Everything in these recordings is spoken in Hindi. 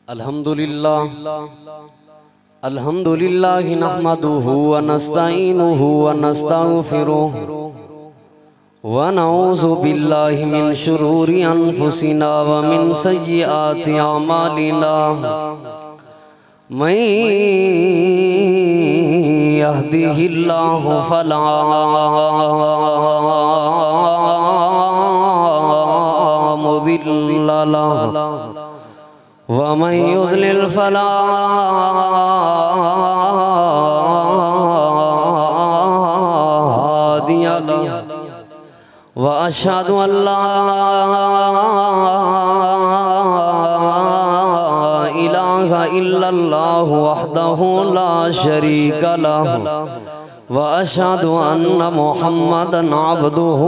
अल्हम्दुलिल्लाह अल्हम्दुलिल्लाहि नहमदुहु व नस्तईनुहु व नस्तगफिरुहु व नऊज़ु बिल्लाहि मिन शुरूरि अनफुसिना व मिन सय्यिआति अमालिना मन यहदिहिल्लाहु फला मुदिल्ल लहु व मन युज़लिल फला हादिय लहु व अशहदु अल्ला इलाहा इल्लल्लाहु वहदहु ला शरीका लहु व अशहदु अन्ना मुहम्मदन अब्दुहु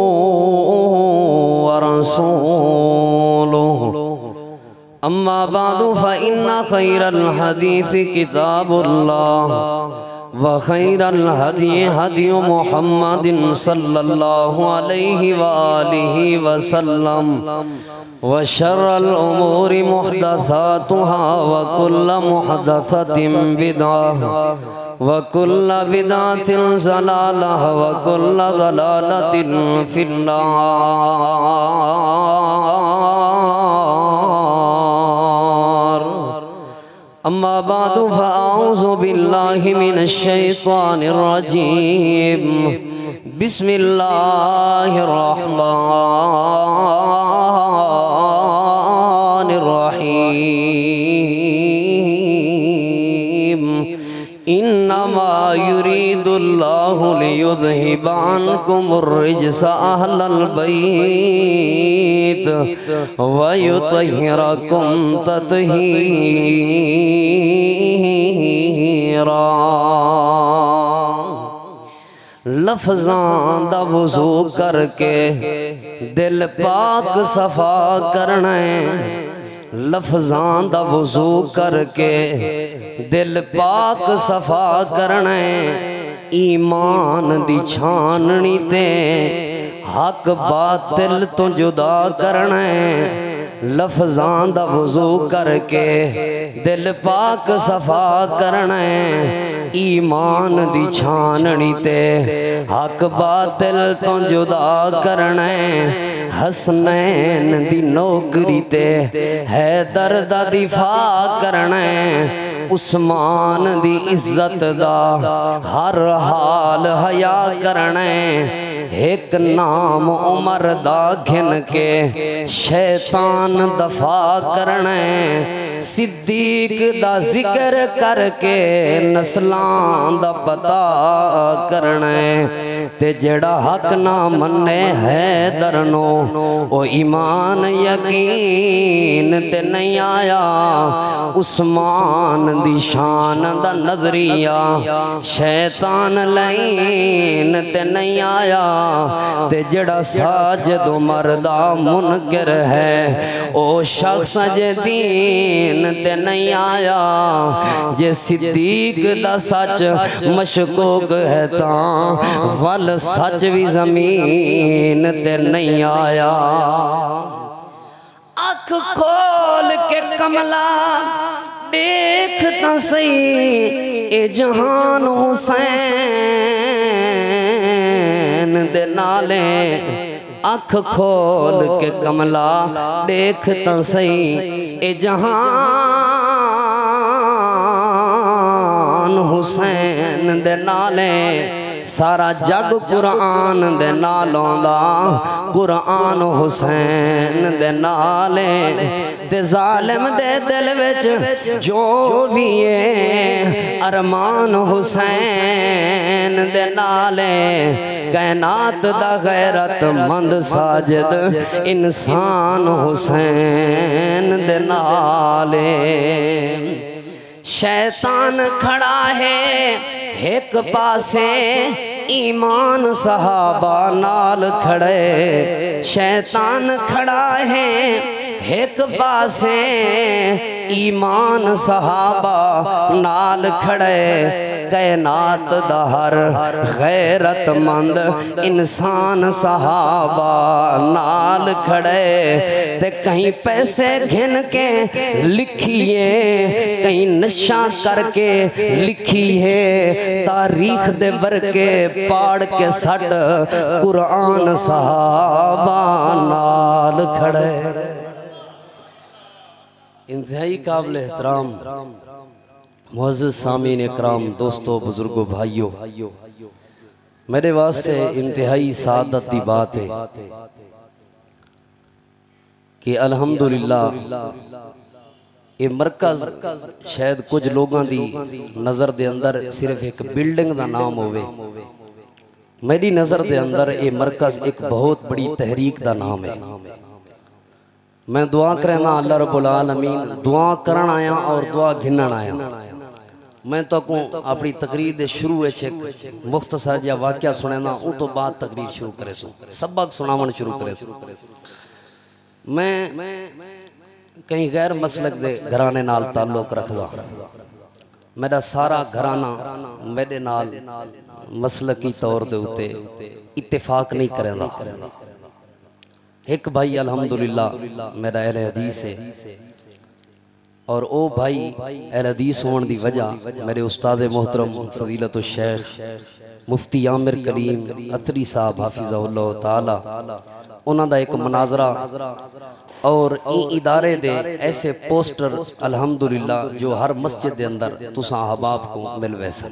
व रसूलुहु। अम्मा बादु फ़इन्ना खैरल हदीस किताबुल्लाह व खैरल हदी हदी मुहम्मदिन सल्लल्लाहु अलैहि व आलिहि वसल्लम व शर्रल उमूरि मुहदसातुहा व कुल्ल मुहदसतिन बिदअह व कुल्ल बिदअतिन ज़लालह व कुल्ल ज़लालतिन फिन्नार। अम्मा बादु फ़अऊज़ु बिल्लाहि मिनश शैतानिर रजीम। बिस्मिल्लाहिर रहमानिर रहीम। इन्नमा युरीदुल्लाहु लियुज़हिबा अन्कुमुर रिज्सा अहलल बैत व युतहिरकुम तत्हीरा। लफ्ज़ां दा वज़ू करके दिल पाक सफ़ा करना है। लफ्ज़ां दा वज़ू करके दिल पाक सफ़ा करना है। ईमान दी छाननी ते हक बातिल तो जुदा करना है। लफ्ज़ां दा वज़ू करके दिल पाक सफ़ा करना है। ईमान दी छाननी ते हक बातिल तो जुदा करना है। हसनैन दी नौकरी ते हैदर दा दिफा करना है। उस्मान दी इज्जत दा हर हाल हया करना है। एक नाम उमर दा घिन के शैतान दफा करना है। सिद्दीक दा जिक्र करके नस्लां दा पता करना है। ते जेड़ा हक ना मन्ने है दरनो ओ ईमान यकीन ते नहीं आया। उस्मान दी शान दा नजरिया शैतान लईन ते नहीं आया। ते जेड़ा साजिद उमर दा मुनकर है ओ शख्स जे दीन ते नहीं आया। जे सिद्दीक दा सच मशकूक है तां वल सच भी जमीन ते नहीं आया। अख खोल के कमला देख ता सही ए जहान हुसैन दे नाले। अख खोल के कमला देख ता सही ए जहान हुसैन दे नाले। सारा जग कुरान दे नालों दा कुरान हुसैन दे नाले। ते जालिम दे दिल विच जो भी है अरमान हुसैन दे नाले। कायनात दा गैरत मंद साजिद इंसान हुसैन दे नाले। शैतान खड़ा है एक पासे ईमान सहाबा नाल खड़े। शैतान खड़ा है एक पासे ईमान सहाबा नाल खड़े। कायनात दा हर गैरतमंद इंसान सहाबा नाल खड़े ते कहीं पैसे घिन के लिखिए कहीं नशा करके लिखिए तारीख दे वर्के पाड़ के सट कुरान सहाबा नाल खड़े। इंतहाई काबिल एहतराम मुअज़्ज़िज़ सामीन इकराम, दोस्तों, बुजुर्गों, भाइयों, मेरे वास्ते इंतहाई सादत की बात है कि अल्हम्दुलिल्लाह ये मरकज़ शायद कुछ लोगों की नज़र के अंदर सिर्फ एक बिल्डिंग का नाम होवे, मेरी नज़र के अंदर ये मरकज़ एक बहुत बड़ी तहरीक का नाम है। मैं दुआ करना अल्लाह रब्बुल आलमीन, दुआ करन आया और दुआ घिनन आया। मैं तो अपनी तकरीर के शुरू एक मुख्तसर जिहा वाक़या सुनना, उस तो बाद तकरीर शुरू करे सो, सबक सुनावन शुरू करे सो। मैं कहीं गैर मसलक दे घराने नाल ताल्लुक रखदा, मेरा सारा घराना मेरे नाल मसलकी तौर दे उत्ते इत्तेफाक नहीं करेंदा। एक भाई अल्हम्दुलिल्लाह मेरा अहले हदीस है और ओ भाई अहले हदीस होने की वजह मेरे उस्ताद मोहतरम फजीलत शेख मुफ्ती आमिर करीम अतरी साहब हाफिज़हुल्लाह ताला, उन्होंने एक मुनाजरा और इदारे दे ऐसे पोस्टर अल्हम्दुलिल्लाह जो हर मस्जिद के अंदर तुसां अहबाब को मिल वैसन।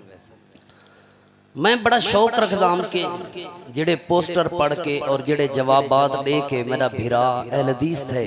मैं बड़ा शौक रखदा हूं कि जेड़े पोस्टर पढ़ के और जेड़े जवाबात दे के मेरा भिरा अहले हदीस थे,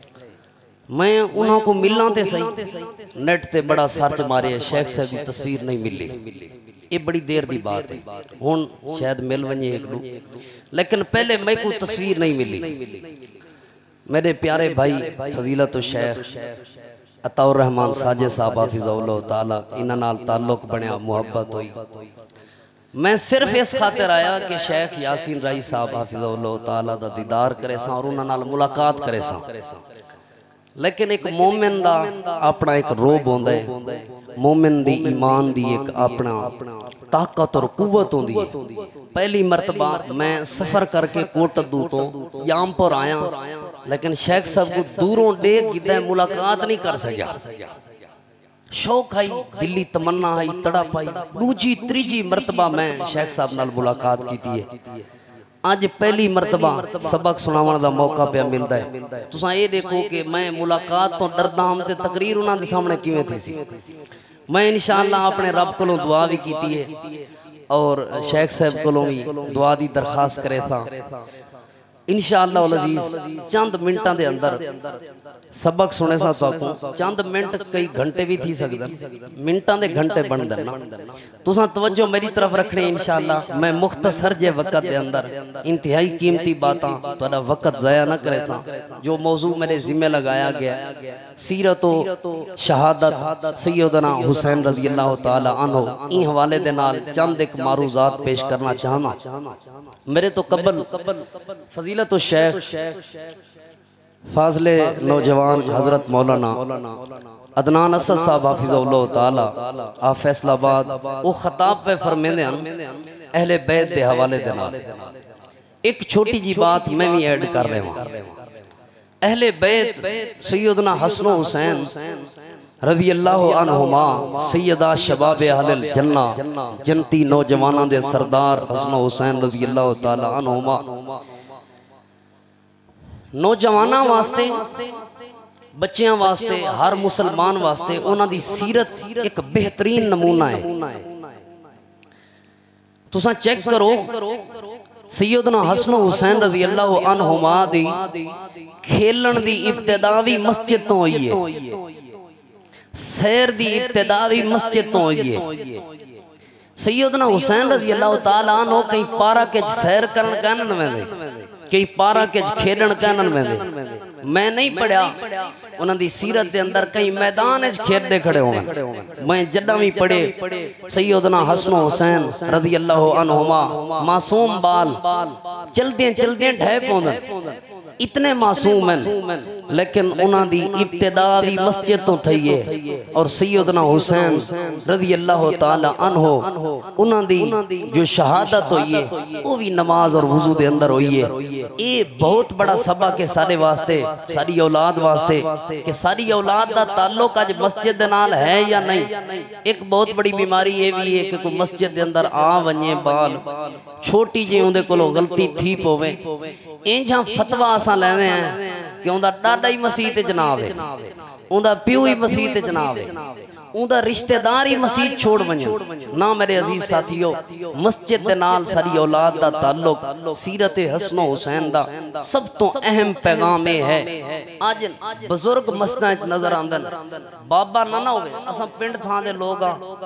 मैं उन्हों को मिलना ते सही नेट ते बड़ा सर्च मारे, शेख साहब की तस्वीर नहीं मिली, ये बड़ी देर की बात है, हुण शायद मिल वजे एक दो, लेकिन पहले मैं को तस्वीर नहीं मिली। मेरे प्यारे भाई फजीलत शेख अताउर रहमान साजिद साहब हाफिज़हुल्लाह ताला, इन्हां नाल ताल्लुक बनया, मुहब्बत हुई। मैं सिर्फ इस खातिर आया कि शेख यासीन राई साहब हाफिज़हुल्लाह ताला दा दीदार करे सा और उन्हां नाल मुलाकात करे सा। लेकिन एक मोमिन दा अपना एक रोब होंदा है, मोमिन दी ईमान दी एक अपना ताकत और कुव्वत होंदी है। पहली मरतबा मैं सफ़र करके कोटद्दू तो जामपुर आया, लेकिन शेख साहब को दूरों देख के मुलाकात नहीं कर सकिया। शौक आई, दिल्ली तमन्ना आई, तड़प आई, दूजी त्रीजी मरतबा मैं शेख साहब नाल मुलाकात की है। अज पहली मरतबा सबक सुनावन का मौका पे मिलता है। तुसां ये देखो कि मैं मुलाकात तो डरदा हम ते तकरीर उन्हां दे सामने किवें थी सी। मैं इंशाअल्लाह अपने रब कोलों दुआ भी की है और शेख साहब कोलों भी दुआ की दरखास्त करे था। इंशाअल्लाह अल अजीज चंद मिनटां दे अंदर सबक सुने सा तो चंद मिनट कई घंटे भी थी सकते, मिनटां दे घंटे बन देना। तुसां तवज्जो मेरी तरफ रखनी इंशाअल्लाह। मैं मुख्तसर जे वक्त दे अंदर इंतहाई कीमती बातां तुहाडा वक्त ज़ाया न करे था। जो मौजू मेरे जिम्मे लगाया गया सीरत शहादत सैयदना हुसैन रज़ी अल्लाह ताला अन्हु, ई हवाले दे नाल चंद एक मारूजात पेश करना चाहना। मेरे तो कबल फजीलत शेख फाजले नौजवान हजरत मौलाना अदनान असद साहब हाफिज़हुल्लाह ताला आ फैसलाबाद वो खताब पे फरमाते हैं अहले बैत के हवाले दे नाल। एक छोटी जी बात मैं भी ऐड कर रहा हूं। अहले बैत सैयदना हसन हुसैन रज़ी अल्लाह अन्हुमा सैयदा शबाब अहल जन्ना, जन्नती नौजवानों दे सरदार हसन हुसैन रज़ी अल्लाह ताला अन्हुमा नौजवानों वास्ते, बच्चियां वास्ते, हर मुसलमान वास्ते उन्हां दी सीरत एक बेहतरीन नमूना है। तुसां चेक करो सैयदना हसन हुसैन रज़ी अल्लाह अन्हुमा दी खेलन दी इब्तिदा भी मस्जिद तो हुई है, सैर दी इब्तिदा भी मस्जिद तो हुई है। सैयदना हुसैन रज़ी अल्लाह ताला अन्हु कई पारा के सैर करन कहन वेंदे, कई पारा के खेडन कहन वेंदे। मैं नहीं पढ़िया उन्हां दी सीरत दे अंदर कई मैदान च खेडदे खड़े होवन। मैं जड्डा भी पढ़े सैयदना हसन हुसैन रज़ी अल्लाह अन्हुमा मासूम बाल चलदे चलदे ढह पौंदे, इतने मासूम हैं लेकिन उन्हां दी इब्तिदा भी मस्जिद तो थई है और सैयदना हुसैन रज़ी अल्लाह ताला अन्हो उन्हां दी जो शहादत हुई है वो भी नमाज और वुजू दे अंदर हुई है। ये बहुत बड़ा सबक है सारे वास्ते, सारी औलाद वास्ते कि सारी औलाद दा ताल्लुक अज मस्जिद दे नाल है या नहीं। एक बहुत बड़ी बीमारी ये भी है कि कोई मस्जिद दे अंदर आ वने बाल छोटी जी उहदे कोलों गलती थी पवे इंजा फतवा असा लैंदे हैं कि उहदा डाडा ही मसीह ते जनाब है, उहदा प्यो ही मसीह ते जनाब है, उहदा रिश्तेदार ही मसीह छोड़ वने ना। मेरे अजीज साथियों, मस्जिद दे नाल सारी औलाद दा ताल्लुक सीरत हसन हुसैन दा सब तो अहम पैगाम है। अज बुजुर्ग मस्जिदां च नजर आंदन, बाबा ना होवे, असां पिंड थां दे लोग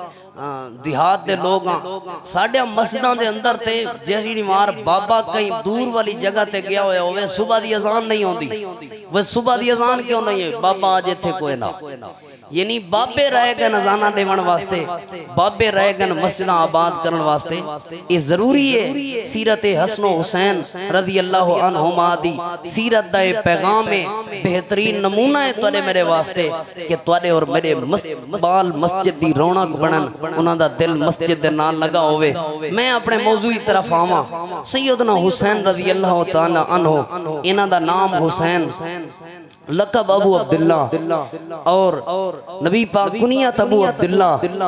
देहात दे लोग साढ़े मस्जिदां दे अंदर ते जेहड़ी मार बाबा कहीं दूर वाली जगह ते गया होया होवे, सुबह दी अजान नहीं होंदी, वह सुबह दी अजान क्यों नहीं है? बाबा अज इत्थे कोई ना, यानी बाबे रह गए नजाना देवन वास्ते, बाबे रह गए मस्जिदां आबाद करन वास्ते। ये जरूरी है सीरत हसन हुसैन रज़ी अल्लाह अन्हुमा दी सीरत दा पैगाम है, बेहतरीन नमूना है तुहाडे मेरे वास्ते कि तुहाडे और मेरे बाल मस्जिद दी रौनक बनन, उन्हां दा दिल मस्जिद दे नाल लगा होवे। मैं अपने मौजू की तरफ आवां। सैयदना हुसैन रज़ी अल्लाह ताला अन्हु, इन्हां दा नाम हुसैन, लक़ब अबू अब्दुल्ला और नबी पाक कुनियत अबू अब्दुल्ला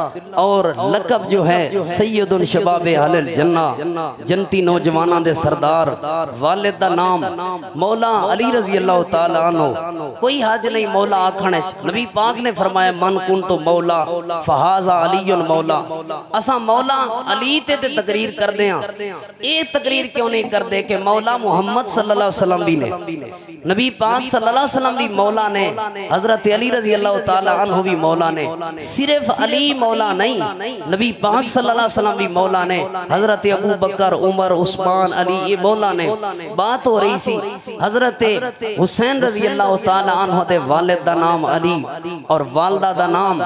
और लक़ब जो है सैयदुल शबाब अहल जन्ना, जन्नती नौजवानां दे सरदार। वालिद दा नाम मौला अली रज़ी अल्लाह ताला अन्हु। कोई हज नहीं मौला आखण च, नबी पाक ने फरमाया मन कुन तो मौला फहाजा अलीयुल मौला। असा मौला अली ते तकरीर करदे हां, ये तकरीर क्यों नहीं करदे कि मौला मुहम्मद सल्लल्लाहु अलैहि वसल्लम भी ने, नबी पाक सल्लल्लाहु अलैहि वसल्लम भी मौला ने, हजरत अली रज़ी अल्लाह ताला अन्हु भी मौला ने। सिर्फ अली मौला नहीं, नबी पाक सल्लल्लाहु अलैहि वसल्लम भी मौला ने, हजरत अबू बकर उमर उस्मान अली ये मौला ने। बात हो रही सी हजरत हुसैन रज़ी अल्लाह ताला अन्हु दे वालिद दा नाम अली और वालदा दा नाम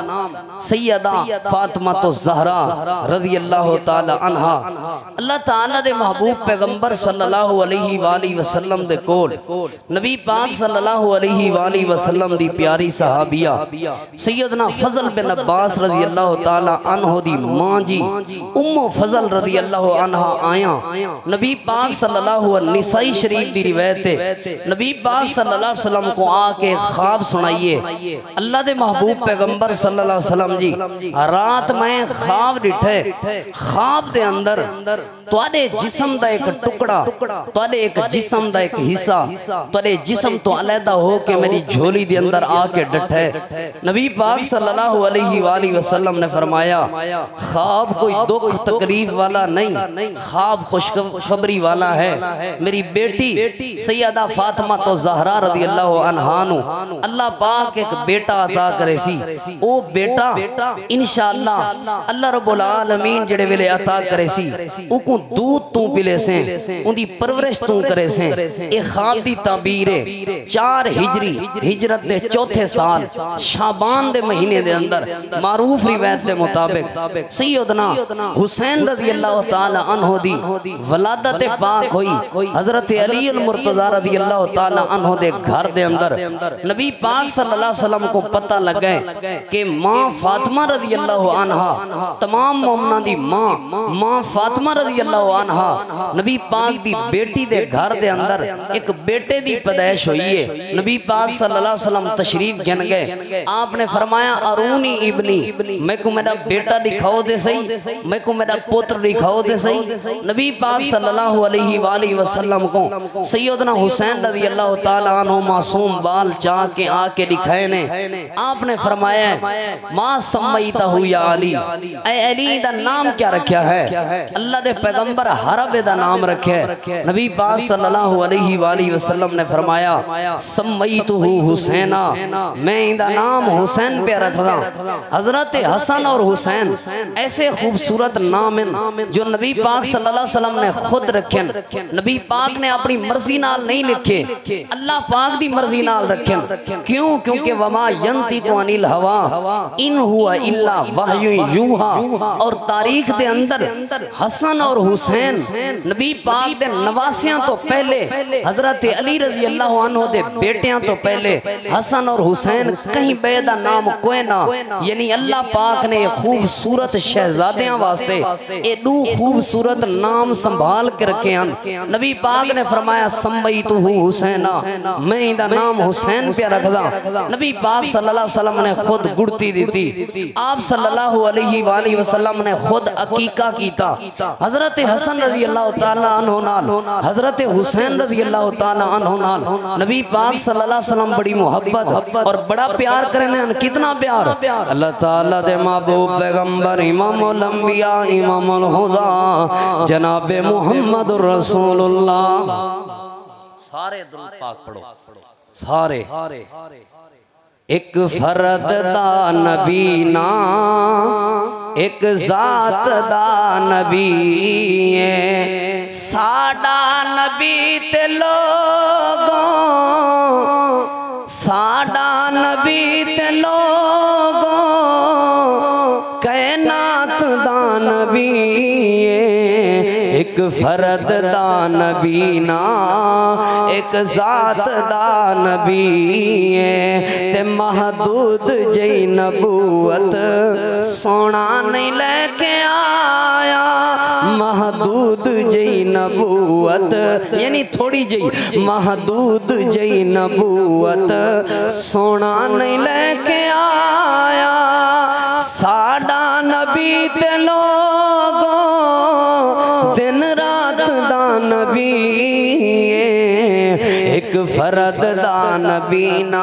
सैयदा फातिमा तो ज़हरा रज़ी अल्लाह ताला अन्हा। अल्लाह ताला दे महबूब पैगंबर सल्लल्लाहु अलैहि वसल्लम दे कोल नबी पाक सल्लल्लाहु अलैहि वसल्लम दी प्यारी सहाबिया सैयदना फजल बिन अब्बास रज़ी अल्लाह ताला अन्हो दी मां जी उम्मु फजल रज़ी अल्लाह अन्हा आया। नबी पाक सल्लल्लाहु अलैहि निसाई शरीफ दी रिवायत है, नबी पाक सल्लल्लाहु अलैहि वसल्लम को आके ख्वाब सुनाइए। अल्लाह दे महबूब पैगंबर सल्लल्लाहु अलैहि वसल्लम जी, रात मैं ख्वाब डिठे, ख्वाब दे अंदर तुहाडे जिस्म दा एक टुकड़ा, तुहाडे एक जिस्म दा एक हिस्सा तुहाडे जिस्म तो अलहदा हो के मेरी झोली दे अंदर आके डटे। नबी पाक सल्लल्लाहु अलैहि वसल्लम ने फरमाया ख्वाब कोई दुख तकलीफ वाला नहीं, ख्वाब खुशखबरी वाला है। मेरी बेटी सैयदा फातिमा तो ज़हरा रज़ी अल्लाह अन्हा नु अल्लाह पाक एक बेटा अता करे सी। ओ बेटा इंशाअल्लाह अल्लाह रब्बुल आलमीन जेड़े वेले अता करे सी उको दूध तू पिले से, उनकी परवरिश तू करे से। ए ख्वाब दी ताबीर है। 4 हिजरी हिजरत दे चौथे साल शाबान दे महीने दे अंदर मारूफ रिवायत दे मुताबिक सैयदना हुसैन रज़ी अल्लाह ताला अन्हु दी वलादत पाक हुई। हजरत अली अल मुर्तज़ा रज़ी अल्लाह ताला अन्हु दे घर दे अंदर नबी पाक सल्लल्लाहु अलैहि वसल्लम को पता लग गए कि मां फातिमा रज़ी अल्लाह अन्हा, तमाम मोमिना दी मां फातिमा रज़ी अल्लाह अन्हा, नबी पाक दी बेटी दे घर दे अंदर एक बेटे दी पैदाइश हुई है। नबी पाक सल्लल्लाहु अलैहि वसल्लम तशरीफ गन गए, आपने फरमाया अरूनी इब्नी, मैं को मेरा बेटा दिखाओ दे सही, मैं को मेरा पुत्र दिखाओ दे सही। नबी पाक सल्लल्लाहु अलैहि वसल्लम को सैयदना हुसैन रज़ी अल्लाह ताला अन्हु मासूम बाल चाह के आके दिखाए ने। आपने फरमाया मा सम्मईता हु या अली, ऐ अली दा नाम क्या रखा है? अल्लाह दे पैगंबर हरब दा नाम रखे। नबी पाक सल्लल्लाहु अलैहि वसल्लम ने फरमाया सम्मईतुहु हुसैना, मैं इंदा नाम हुसैन पे रखदा। हजरत हसन और हुसैन ऐसे खूबसूरत नाम हैं जो नबी पाक सल्लल्लाहु अलैहि वसल्लम ने खुद रखे। नबी पाक ने अपनी मर्जी नाल नहीं लिखे, अल्लाह पाक दी मर्जी नाल रखे। क्यों? क्योंकि वमा यंतिकु अनिल हवा इन हुआ इल्ला वहयु यूहा। और तारीख दे अंदर हसन और हुसैन नबी पाक दे नवासियां तो पहले हजरत अली रजी अल्लाह अन्हु दे बेटियां तो पहले हसन और हुसैन कहीं बेदा नाम कोई ना, यानी अल्लाह पाक ने खूबसूरत शहजादियां वास्ते एडू खूबसूरत नाम संभाल के रखे हैं। नबी पाक ने फरमाया संबई तू हुसैना, मैं इंदा नाम हुसैन पे रखदा। नबी पाक सल्लल्लाहु अलैहि वसल्लम ने खुद गुड़ती दी थी। आप सल्लल्लाहु अलैहि वसल्लम ने खुद अकीका कीता। हजरत हसन रजी अल्लाह तआला अन्हु नाल हजरत हुसैन रजी अल्लाह तआला अन्हु नाल नबी पाक सल्लल्लाहु अलैहि वसल्लम बड़ी मोहब्बत और बड़ा प्यार करने। कितना प्यार अल्लाह ताला दे महबूब पैगंबर इमामुल अंबिया इमामुल हुदा जनाब मुहम्मदुर रसूलुल्लाह। सारे दुरूद पाक पढ़ो सारे। एक फरद दा नबी ना एक जात दा नबी है, साडा नबी ते लोगों साडा नबी ते लोगों कैनात दा नबी है। एक फरद दा नबी ना एक जात दा नबी है, ते महदूद जई नबूवत सोना नहीं लेके आया। महदूद जई नबूवत यानी थोड़ी जई, महदूद जई नबूवत सोना नहीं लेके आया। साडा नबी ते लोगों दिन रात दा नबी, एक फरद दा नबी ना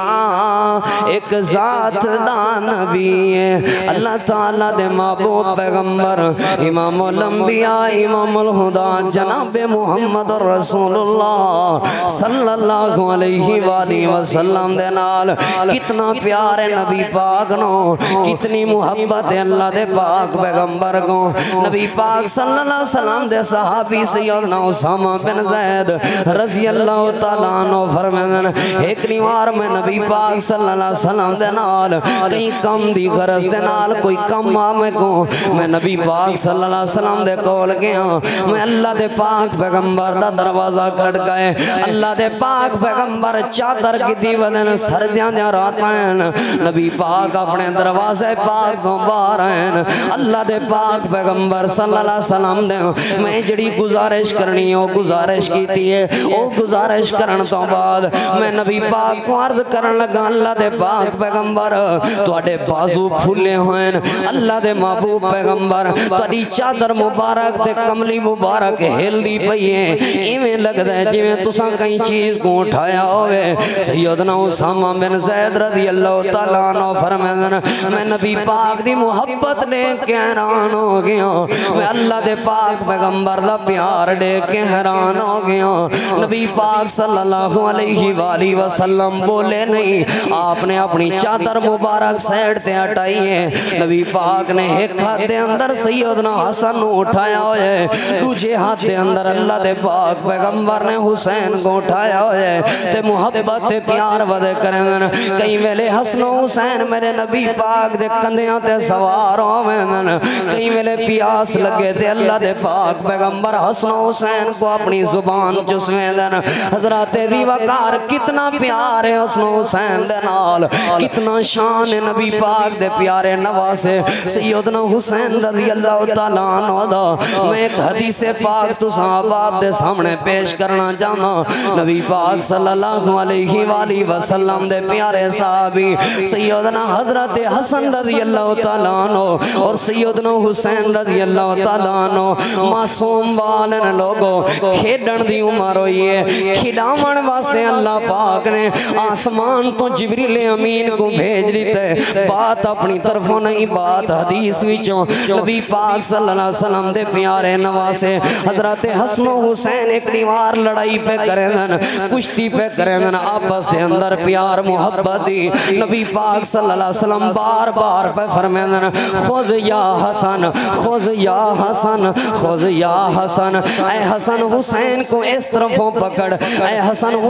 एक जात दा नबी है। अल्लाह ताला दे महबूब पैगंबर इमामुल अंबिया इमामुल हुदा जनाब मुहम्मद रसूलुल्लाह सल्लल्लाहु अलैहि वसल्लम दे नाल कितना प्यार है नबी पाक नो, कितनी मुहब्बत है अल्लाह दे पाक पैगंबर को। नबी पाक सल्लल्लाहु अलैहि वसल्लम दे सहाबी सैयदना उसामा बिन ज़ैद रज़ी अल्लाह ताला अन्हु फरमांदन, एक बार मैं नबी पाक सल्लल्लाहु अलैहि वसल्लम दे नाल कहीं कम दी गरज दे नाल कोई कम आ मैं को मैं नबी पाक सल्लल्लाहु अलैहि वसल्लम दे कोल गया। मैं अल्लाह दे पाक पैगंबर दा दरवाजा खड़काए। अल्लाह दे पाक पैगंबर चादर गिद्दी वदन सर्दियां दी रातां नबी पाक अपने दरवाजे पाक तो बाहर आए। अल्लाह दे पाक पैगंबर सल्लल्लाहु अलैहि वसल्लम दे मैं जड़ी गुजारिश करनी है गुजारिश कीती है। ओ गुजारिश करन तो बाद मैं नबी पाक को अर्ज करन लगा, अल्लाह दे पाक पैगंबर तुहाडे बाजू फुले हुए अल्लाह दे महबूब पैगंबर तुहाडी चादर मुबारक ते कमली मुबारक हिलदी पई है, इवें लगदा है जिवें तुसां कई चीज को उठाया होवे। सैयदना उसामा बिन ज़ैद रज़ी अल्लाह तआला अन्हु फरमांदन, मैं नबी पाक दी मोहब्बत देख के हैरान हो गया। मैं अल्लाह दे पाक पैगंबर दा प्यार देख के हैरान हो गया। नबी पाक सल्लल्लाहु अलैहि वसल्लम बोले नहीं, आपने अपनी चादर मुबारक साइड से हटाई है। नबी पाक ने एक हाथ दे अंदर सैयदना हसन को उठाया है, दूसरे हाथ दे अंदर अल्लाह दे पाक पैगंबर ने हुसैन को उठाया है। ते मुहब्बत ते प्यार वदे करन कई वेले हसन हुसैन मेरे नबी पाक दे कंधियां ते सवार होवेन। कई वेले प्यास लगे ते अल्लाह दे पाक पैगंबर हसन हुसैन को अपनी जुबान चुसवेंदन। हजरत दी वकार कितना प्यार है हसन हुसैन दे नाल, कितना शान है नबी पाक दे प्यारे नवासे सैयदना हुसैन रज़ी अल्लाह तआला अन्हु दा। मैं एक हदीस पाक तुसां बाप दे सामने पेश करना चाहना। नबी पाक सल्लल्लाहु अलैहि वसल्लम दे प्यारे साहबी सैयदना हजरत हसन रज़ी अल्लाह तआला अन्हु और सैयदना हुसैन रज़ी अल्लाह तआला अन्हु मासूम बालन लोगो खेडण दी उम्र होई है, खिलावन वास्ते अल्लाह पाक ने आसमान तो जिब्रील अमीन को भेज दिते। बात अपनी तरफों नहीं, बात हदीस विचों नबी पाक सल्लल्लाहु अलैहि वसल्लम दे प्यारे नवासे हजरत हसन हुसैन एक बार लड़ाई पे करेंदन, कुश्ती पे करेंदन, आपस के अंदर प्यार मोहब्बत दी। नबी पाक सल्लल्लाहु अलैहि वसल्लम बार बार पे फरमांदन, खुज या हसन खुज या हसन खुज या हसन। ऐ हसन हुसैन को इस तरफों पकड़, ऐ हसन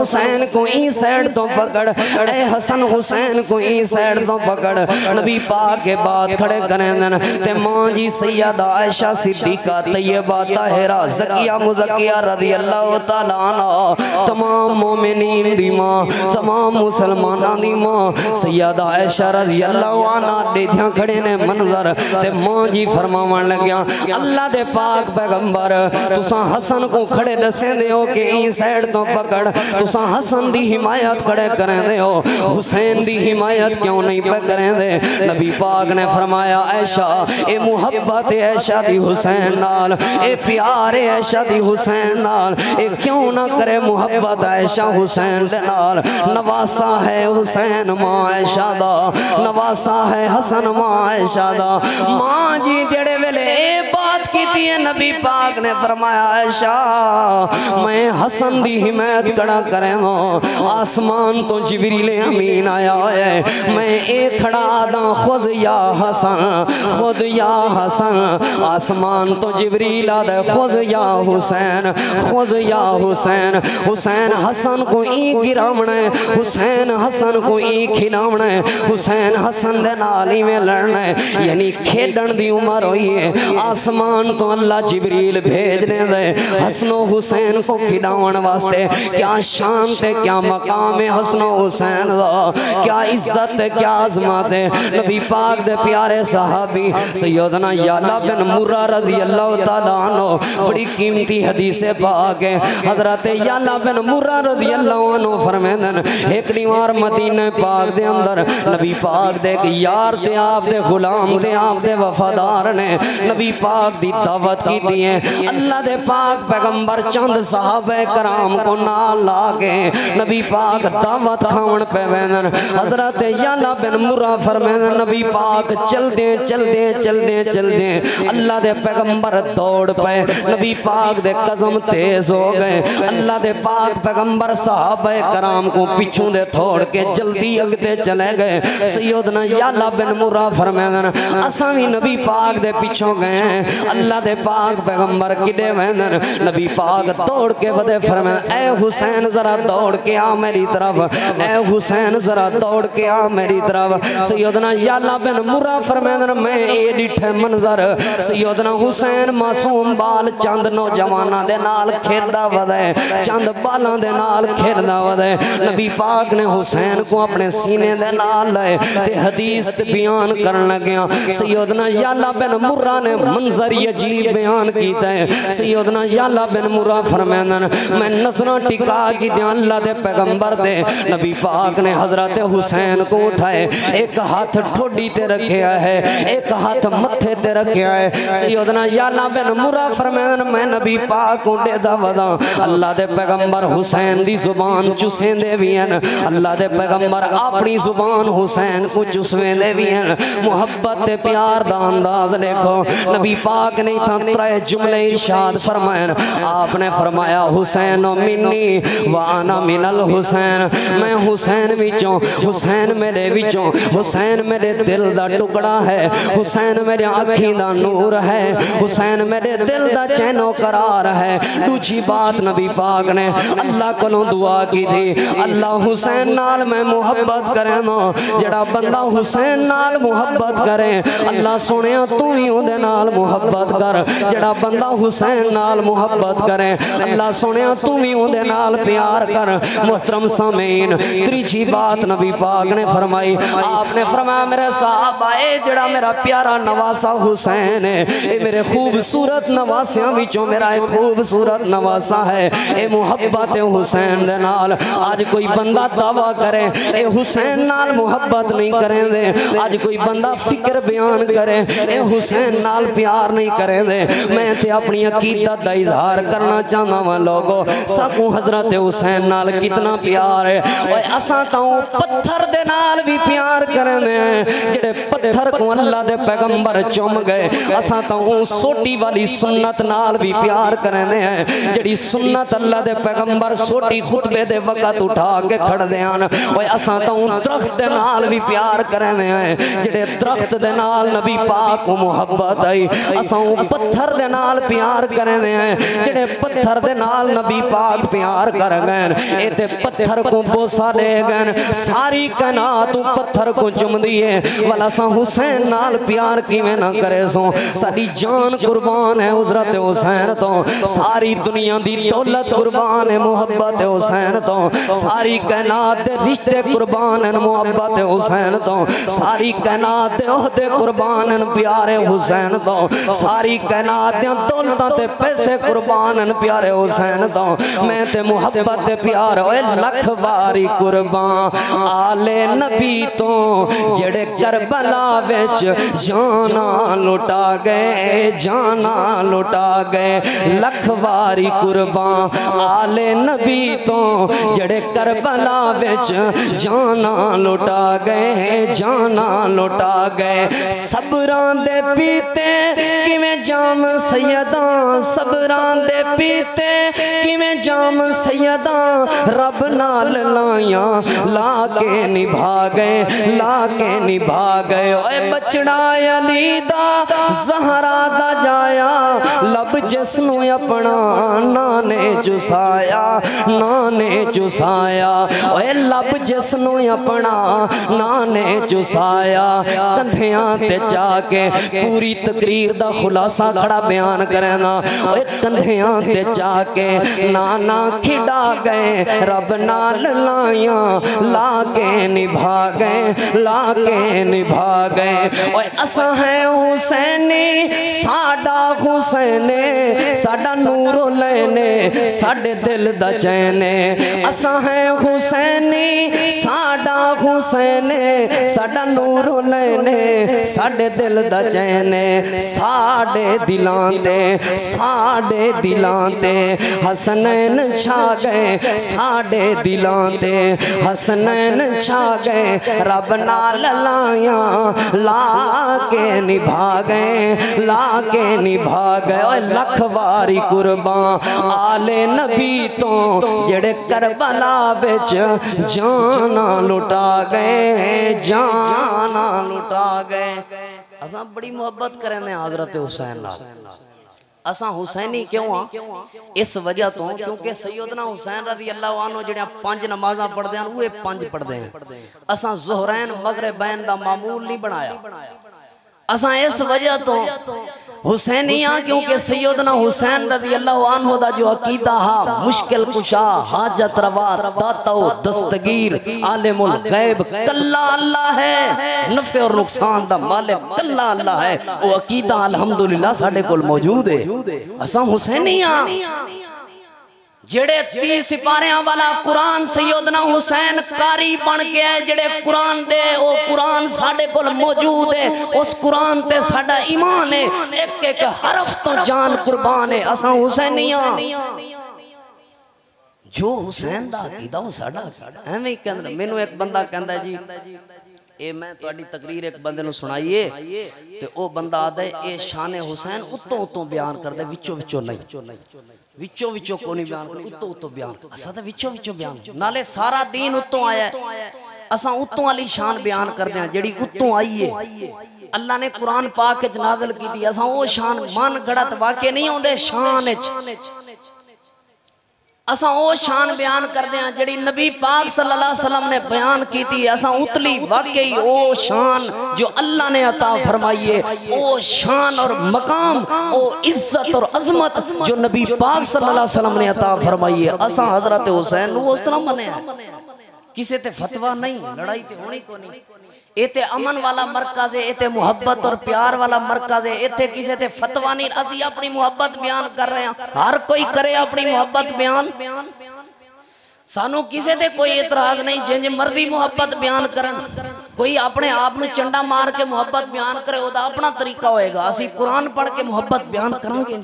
हुसैन को ई साइड तो पकड़, ए हसन हुसैन को ई साइड तो पकड़। नबी पाक के बात खड़े करें दिन ते मां जी सैयदा आयशा सिद्दीका तैयबा ताहिरा ज़किया मुज़क्किया रज़ी अल्लाह तआला अन्हा तमाम मोमिनीन दी मां, तमाम मुसलमानां दी मां सैयदा आयशा रज़ी अल्लाह अन्हा देखिया खड़े ने मंजर ते मां जी फरमावन लग्या अल्लाह दे पाक पैगंबर तुसा हसन को खड़े दसे दे हो कि ई साइड तो पकड़, तुसा हसन दी हिमायत खड़े करें दे हो, हुसैन दी हिमायत क्यों नहीं पे करें दे। नबी पाक ने फरमाया ऐशा ए मुहब्बत ऐशा दी हुसैन नाल, ए प्यार ऐशा दी हुसैन नाल, ए क्यों ना करे मुहब्बत ऐशा हुसैन दे नाल। नवासा है हुसैन मां ऐशा दा, नवासा है हसन मां ऐशा दा। मां जी जेड़े वेले ए बात कीती है नबी पाक ने फरमाया ऐशा मैं हसन दी हिमायत कड़ा करें, आसमान तो जिब्रील अमीन आया है, मैं ए खड़ा दा खुद या हसन, खुद या हसन। आसमान तो जिब्रील आदा खुद या हुसैन, खुद या हुसैन। हुसैन हसन को ई गिरावना है, हुसैन हसन को ई खिलावना है, हुसैन हसन दे नाल ही में लड़ना है। यानी खेडन दी उम्र हुई है, आसमान तो अल्लाह जिब्रील भेजने दे हसनो हुसैन को खिलावन वास्ते। क्या शान ते क्या मकाम है हसनो हुसैन दा, क्या इज्जत है क्या अजमत है। नबी पाक दे प्यारे सहाबी सैयदना याला बिन मुर्रा रज़ी अल्लाह तआला अन्हु बड़ी कीमती हदीस पाक है। हजरत याला बिन मुर्रा रज़ी अल्लाह अन्हु फरमांदन एक दीवार मदीना पाक दे अंदर नबी पाक दे एक यार ते आप दे गुलाम ते आप दे वफादार ने नबी पाक दी दावत की है। अल्लाह दे पाक पैगंबर चंद सहाबे कराम को नाल ला के नबी पाक दावत खावन पे वेंदन। हजरत याला बिन मुर्रा फरमांदन नबी पाक चलदे चलदे चलदे चलदे अल्लाह दे पैगंबर दौड़ पे, नबी पाक दे कदम तेज हो गए। अल्लाह दे पाक पैगंबर सहाबे कराम को पिछू दे छोड़ के जल्दी अगते चले गए। सैयदना याला बिन मुर्रा फरमांदन असा भी नबी पाक दे पिछों गए। अल्लाह दे पाक पैगंबर किडे वेंदन नबी पाक दौड़ के वदे फरमांदन ए हुसैन जरा दौड़ के आ मेरी तरफ, ए हुसैन जरा दौड़ के आ मेरी तरफ। सैयदना याला बिन मुर्रा फरमांदन मैं ए डिठे मंजर सैयदना हुसैन मासूम बाल चंद नौजवाना दे नाल खेलदा वदे, चंद बालां दे नाल खेलदा वदे। नबी पाक ने हुसैन को अपने सीने दे नाल लाए ते हदीस बयान करन लग्या। सैयदना याला बिन मुर्रा ने मंजर अजीब बयान कीता है। सैयदना याला बिन मुर्रा फरमांदन मैं नजरां टिका की अल्लाह दे पैगंबर दे नबी पाक ने हजरत हुसैन को उठाए, एक हाथ ठोडी ते रखा है, एक हाथ मत्थे ते रखा है। सैयदना याला बिन मुर्रा फरमांदन मैं नबी पाक को देदा वदा अल्लाह दे पैगंबर हुसैन दी जुबान चुसेंदे भी हैं, अल्लाह दे पैगंबर अपनी जुबान हुसैन को चुसवेंदे भी हैं। मुहब्बत ते प्यार दा अंदाज देखो। नबी पाक ने इतना त्रै जुमले इरशाद फरमाए। आपने फरमाया हुसैन मिन्नी व अना मिनल हुसैन, मैं हुसैन विचों, हुसैन मेरे विचों, हुसैन मेरे दिल दा टुकड़ा है, हुसैन मेरे अखी दा नूर है, हुसैन मेरे दिल दा चैनो करार है। दूजी बात नबी पाक ने अल्लाह कोलों दुआ की थी अल्लाह हुसैन नाल मैं मुहब्बत करें ना, जड़ा बंदा हुसैन नाल मुहब्बत करे अल्लाह सुने तू ही उहदे नाल मुहब्बत कर, जड़ा बंदा हुसैन नाल मुहब्बत करे अल्लाह सुने तू भी उहदे नाल प्यार कर। मोहतरम सामीन तीसरी बात नबी पाक ने फरमाई, आपने फरमाया मेरे साहबा ए जड़ा मेरा प्यारा नवासा हुसैन है, ये मेरे खूबसूरत नवासियां विचों मेरा एक खूबसूरत नवासा है, ये मुहब्बत हुसैन दे नाल। आज कोई बंदा दावा करे ए हुसैन नाल मुहब्बत नहीं करेंदे, आज कोई बंदा फिक्र बयान करे ए हुसैन नाल प्यार नहीं करेंदे। मैं ते अपनी अकीदत दा इजहार करना चाहना वा लोगो, साकू हजरत हुसैन नाल कितना प्यार है। ओए असा तां पत्थर दे नाल भी प्यार करने जेड़े पत्थर को अल्लाह दे पैगंबर चुम गए असां तो सोटी वाली सुन्नत नाल भी प्यार करने हैं जेड़ी सुन्नत अल्लाह दे पैगंबर सोटी खुतबे दे वक्त उठा के खड़दे हन ओए असां तो दरख्त दे नाल भी प्यार करने हैं जेड़े दरख्त दे नाल नबी पाक को मोहब्बत आई असां पत्थर दे नाल प्यार करने हैं जेड़े पत्थर दे नाल नबी पाक प्यार कर गए ए ते पत्थर को बोसा दे गए सारी कायनात पत्थर को चुमदी है वाला सा हुसैन नाल प्यार किवें ना करे सो साडी जान कुर्बान है हज़रत हुसैन तो सारी दुनिया दी दौलत कुर्बान है मोहब्बत हुसैन तो सारी कायनात दे रिश्ते कुर्बान है मोहब्बत हुसैन तो सारी कायनात दे ओहदे कुर्बान है प्यारे हुसैन तो सारी कायनात दे दौलतां ते पैसे कुर्बान है प्यारे हुसैन तो मैं ते मोहब्बत ते प्यार ओए लख वारी कुर्बान आले नबी तो जेड़े करबला विच जाना लुटा गए जाना लुटा गए लख वारी कुर्बान आले नबी तो जेड़े करबला विच जाना लुटा गए जाना लुटा गए सबरां दे पीते किवें जाम सैयदा सबरां दे पीते किवें जाम सैयदा रब नाल लाया ला के निभा गए ला के निभा गए ओए बचड़ा अली दा ज़हरा दा जाया लब जिसनू अपना नाने चुसाया नाने चुसाया ओए लब जिसनू अपना नाने चुसाया कंधियां ते जाके पूरी तकरीर दा खुलासा खड़ा बयान करना ओए कंधियां ते जाके नाना खिड़ा गए रब नाल लाया ला के निभा गए ला के निभा गए ओए असा है हुसैनी साडा हुसैने साडा नूरो लेने साडे दिल दा चैने असा है हुसैनी साडा हुसैने साडा नूरो लेने साडे दिल दा चैने साडे दिलां ते हसनैन छा गए साडे दिलां ते हसनैन छा गए रब नाल लाया ला के निभा गए ला के निभा गए लख वारी कुर्बान आले नबी तो जेड़े करबला विच जाना लुटा गए जाना लुटा गए असां बड़ी मोहब्बत करने हज़रत हुसैन नाल असा हुसैनी क्यों हाँ इस वजह तो क्योंकि सैयदना हुसैन रज़ी अल्लाह अन्हु जेड़ियां 5 नमाज़ां पढ़दे हैं वो 5 पढ़दे हैं असा ज़ोहरैन मगरिबैन दा मामूल नहीं बनाया असा इस वजह तो हुसैनी हाँ क्योंकि सैयदना हुसैन रज़ी अल्लाह अन्हु दा जो अकीदा हा मुश्किल कुशा हाजत रवा दाता दस्तगीर आलिमुल गैब कल्ला अल्लाह है नफ़े और नुकसान दा मालिक कल्ला अल्लाह है वो अकीदा अल्हम्दुलिल्लाह साडे कोल मौजूद है असा हुसैनी हाँ जेड़े 30 सिपारियां वाला कुरान सैयदना हुसैन कारी बन के आए जेड़े कुरान दे वो कुरान साडे कोल मौजूद है उस कुरान ते साडा ईमान है एक एक हरफ तो जान कुर्बान है असा हुसैनिया जो हुसैन दा अकीदा वो साडा एवें ही कहंदा मेनू एक बंदा कहंदा जी ए मैं तुहाडी तकरीर एक बंदे नु सुनाइए ते ओ बंदा आदे ए शान हुसैन उत्तों उत्तों बयान करदे विचों विचों नहीं विचों विचों को नहीं बयान कर उत्तों उत्तों बयान असा तो विचों विचों बयान नाले सारा दीन उत्तों आया असा उत्तों वाली शान बयान करते हैं जेड़ी उत्तों आई है अल्लाह ने कुरान पाक च नाज़िल की थी असा वो शान मन गड़त वाके नहीं आउंदे शान असा वो शान बयान करते हैं जेड़ी नबी पाक सल्लल्लाहु अलैहि वसल्लम ने बयान की थी असा उतली वाकई वो शान जो अल्लाह ने अता फरमाई है वो शान और मकाम वो इज्जत और अजमत जो नबी पाक सल्लल्लाहु अलैहि वसल्लम ने अता फरमाई है असा हज़रत हुसैन उस तरह मने किसी ते फतवा नहीं लड़ाई ते होनी को नहीं इते अमन वाला मरकज है इते मुहब्बत और प्यार वाला मरकज है इते किसी ते फतवा नहीं असी अपनी मुहब्बत बयान कर रहे हैं हर कोई करे अपनी मुहब्बत बयान सानू किसी ते कोई एतराज नहीं जिंज मर्जी मुहब्बत बयान करन कोई अपने आप नू चंडा मार के मुहब्बत बयान करे ओदा अपना तरीका होएगा असी कुरान पढ़ के मुहब्बत बयान करांगे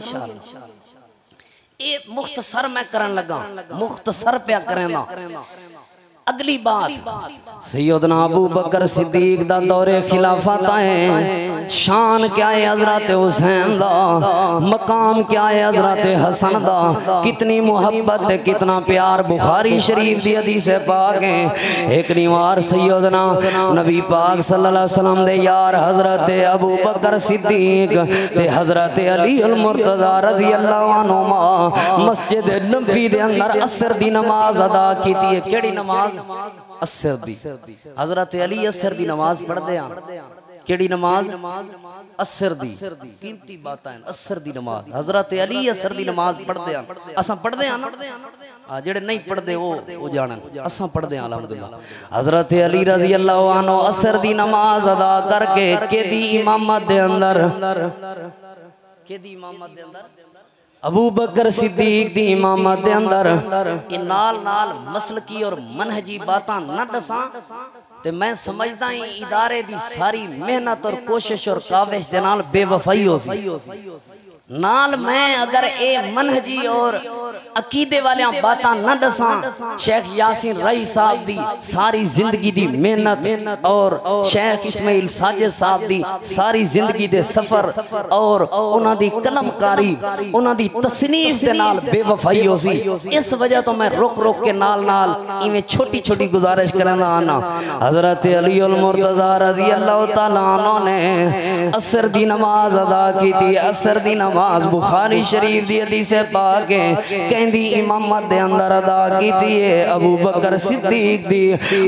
इंशाअल्लाह ये मुख्तसर मैं करन लगा मुख्तसर पे करना अगली बात सैयदना अबू बकर सिद्दीक दा दौरे खिलाफत है। शान क्या है हजरत हुसैन दा, मकाम क्या है हजरत हसन दा, कितनी मोहब्बत है, कितना प्यार। बुखारी शरीफ दी हदीस है पाक है। एक निवार सैयदना नबी पाक सल्लल्लाहु अलैहि वसल्लम दे यार हजरत अबू बकर सिद्दीक ते हजरत अली अल मुर्तज़ा रज़ियल्लाहु अन्हुमा मस्जिद नबी दे अंदर असर दी नमाज अदा की थी। केड़ी नमाज? असर दी। हजरत अली असर दी नमाज पढ़दे आ। केड़ी नमाज? असर दी। कीमती बातां असर दी नमाज। हजरत अली असर दी नमाज पढ़दे आ। असां पढ़दे आ ना, जेड़े नहीं पढ़दे वो जानन, असां पढ़दे आ अल्हम्दुलिल्लाह। हजरत अली रज़ियल्लाहु अन्हु असर दी नमाज अदा करके केदी इमामत दे अंदर, केदी इमामत दे अंदर, अबू बकर सिद्दीक दी इमामत दे अंदर नाल नाल मसलकी और मनहजी बातां न दसां ते मैं समझदा ही इदारे दी सारी मेहनत और कोशिश और काविश दे नाल बेवफाई हो सी। नाल मैं अगर ए मनहजी और अकीदे वाले बातां न दसां, शेख यासीन रई साहब दी सारी जिंदगी दी मेहनत और शेख इस्माइल साजिद साहब दी सारी जिंदगी दे सफर और उन्हां दी कलमकारी, उन्हां दी तसनीफ दे नाल बेवफाई हो सी। इस वजह तो मैं रुक रुक के नाल नाल इवें छोटी छोटी गुजारिश करना आना। हजरत अली अल मुर्तज़ा रज़ियल्लाहु तआला अन्हु ने असर दी नमाज अदा की थी। असर दी नमाज बुखारी शरीफ दी हदीस है पाक है। कहंदी इमामत दे अंदर अदा की थी अबू बकर सिद्दीक दी।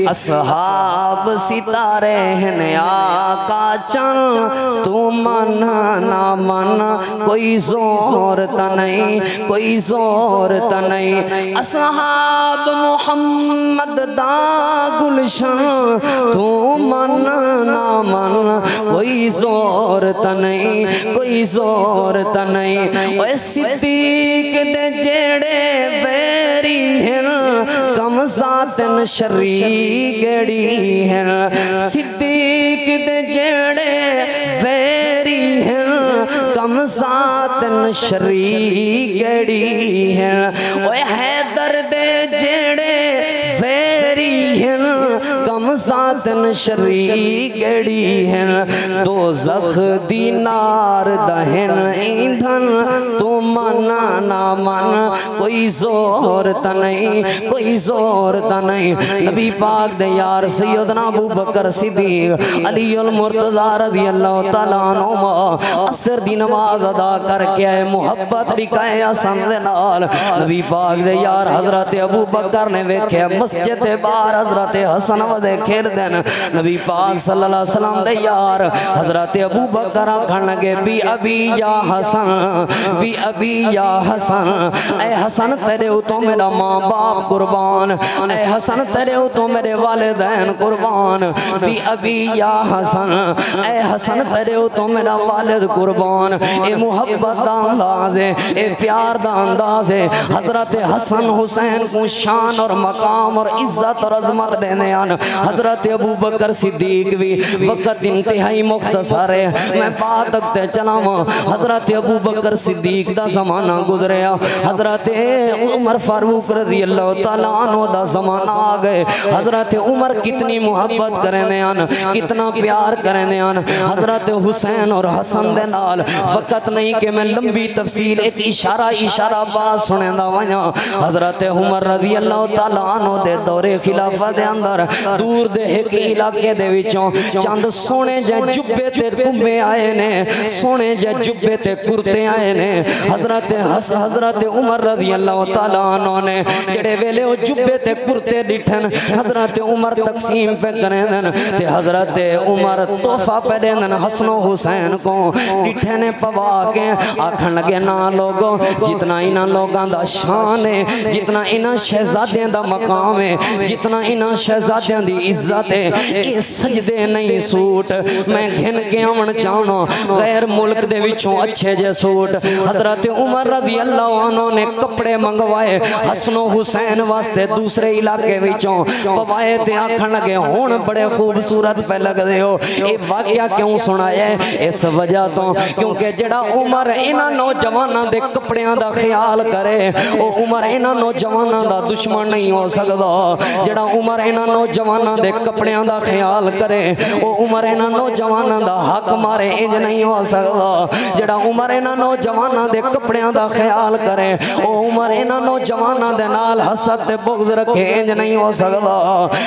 असहाब सितारे हैं आका चन, तू मन ना मन, कोई जोर त नहीं, कोई जोर त नहीं। असहाब मुहम्मद दा गुलशन, तू मन ना मन, कोई जोर त नहीं, कोई जोर त नहीं। ओए सिद्दीक दे जेड़े वैरी हैं, कम सातन शरी गड़ी हैं। सिद्दीक दे जेड़े वैरी हैं, कम सातन शरी गड़ी हैं। ओए हैदर दे जेड़े वैरी हैं, कम सातन शरी गड़ी हैं। दो जख दी नार दहन ईंधन, तू मन ना मन, कोई जोर त नहीं, कोई जोर त नहीं। नबी पाक दे यार सैयदना अबू बकर सिद्दीक अली अल मुर्तज़ा रज़ियल्लाहु तआला अन्हु असर दी नमाज अदा करके आए। मुहब्बत दिखाए हसन दे नाल। नबी पाक दे यार हजरत अबू बकर ने वेख्या मस्जिद दे बाहर हजरत हसन वदे खेलदे न। नबी पाक सल्लल्लाहु अलैहि वसल्लम दे यार हजरत अबू बकर आखन लगे बी अबी या हसन, बी अबी या हसन, ऐ हसन तेरे तो मेरा माँ बाप कुर्बान, ऐ हसन तेरे तो मेरे वालिदैन कुर्बान। बी अबी या हसन, ऐ हसन तेरे तो मेरा वालिद कुर्बान। ए मुहब्बत दा अंदाज है, ए प्यार दा अंदाज है। हजरत हसन हुसैन को शान और मकाम और इज्जत और अजमत देने आन। हजरत अबू बकर सिद्दीक भी वक्त इंतहाई मुख्तसर है, मैं बात तक चलावा। हजरत अबू बकर सिद्दीक दा जमाना गुजरिया, हजरत उमर फारूक रज़ियल्लाहु तआला अन्हु दा जमाना आ गए। हजरत उमर कितनी मोहब्बत करने आन, कितना प्यार करने आन हजरत हुसैन और हसन दे नाल। वक्त नहीं कि मैं लंबी तफसील एक इशारा इशारा बात सुनेंदा वया। हजरत उमर रज़ियल्लाहु तआला अन्हु दे दौरे खिलाफत दे अंदर दूर दे एक इलाके दे विचों चंद सोने जे जुब्बे ते कुंबे आए ने, सोने जे जुब्बे ते कुर्ते आए ने। हजरत उमर रज़ियल्लाहु तआला अन्हु ने जेड़े वेले ओ जुब्बे ते कुर्ते डिठन हजरत उमर तकसीम पे करेंदन ते हजरत उमर तोहफा पे देंदन हसन हुसैन को। डिठे ने पवा के आखन लगे ना लोगो, जितना इन्हां लोगां दा शान है, जितना इन्हां शहजादियां दा मकाम है, जितना इन्हां शहजादियां दी इज्जत ये सजदे नहीं सूट मैं घिन के आवन चाहना गैर मुल्क दे विचों अच्छे जे सूट। हजरत उमर रज़ी अल्लाह अन्हु ने कपड़े मंगवाए हसनो हुसैन वास्ते दूसरे इलाके विचों पवाए ते आखन लगे हुण बड़े खूबसूरत पे लगदे हो। ये वाकया क्यों सुनाया इस वजह तो क्योंकि जेड़ा उमर इन्हां नौजवानां दे कपड़ियां दा ख्याल करे वो उमर इन्हां नौजवानां दा दुश्मन नहीं हो सकदा। जेड़ा उमर इन्हां नौजवानां दे कपड़ियां दा ख्याल करे वो उमर इन्हां नौजवानां दा हक मारे इंज नहीं हो सकदा। जेड़ा उमर इन्हां नौजवानां दे कपड़ियां दा ख्याल करे वो उमर इन्हां नौजवानां दे नाल हसद ते बुग़्ज़ रखे इंज नहीं हो सकदा।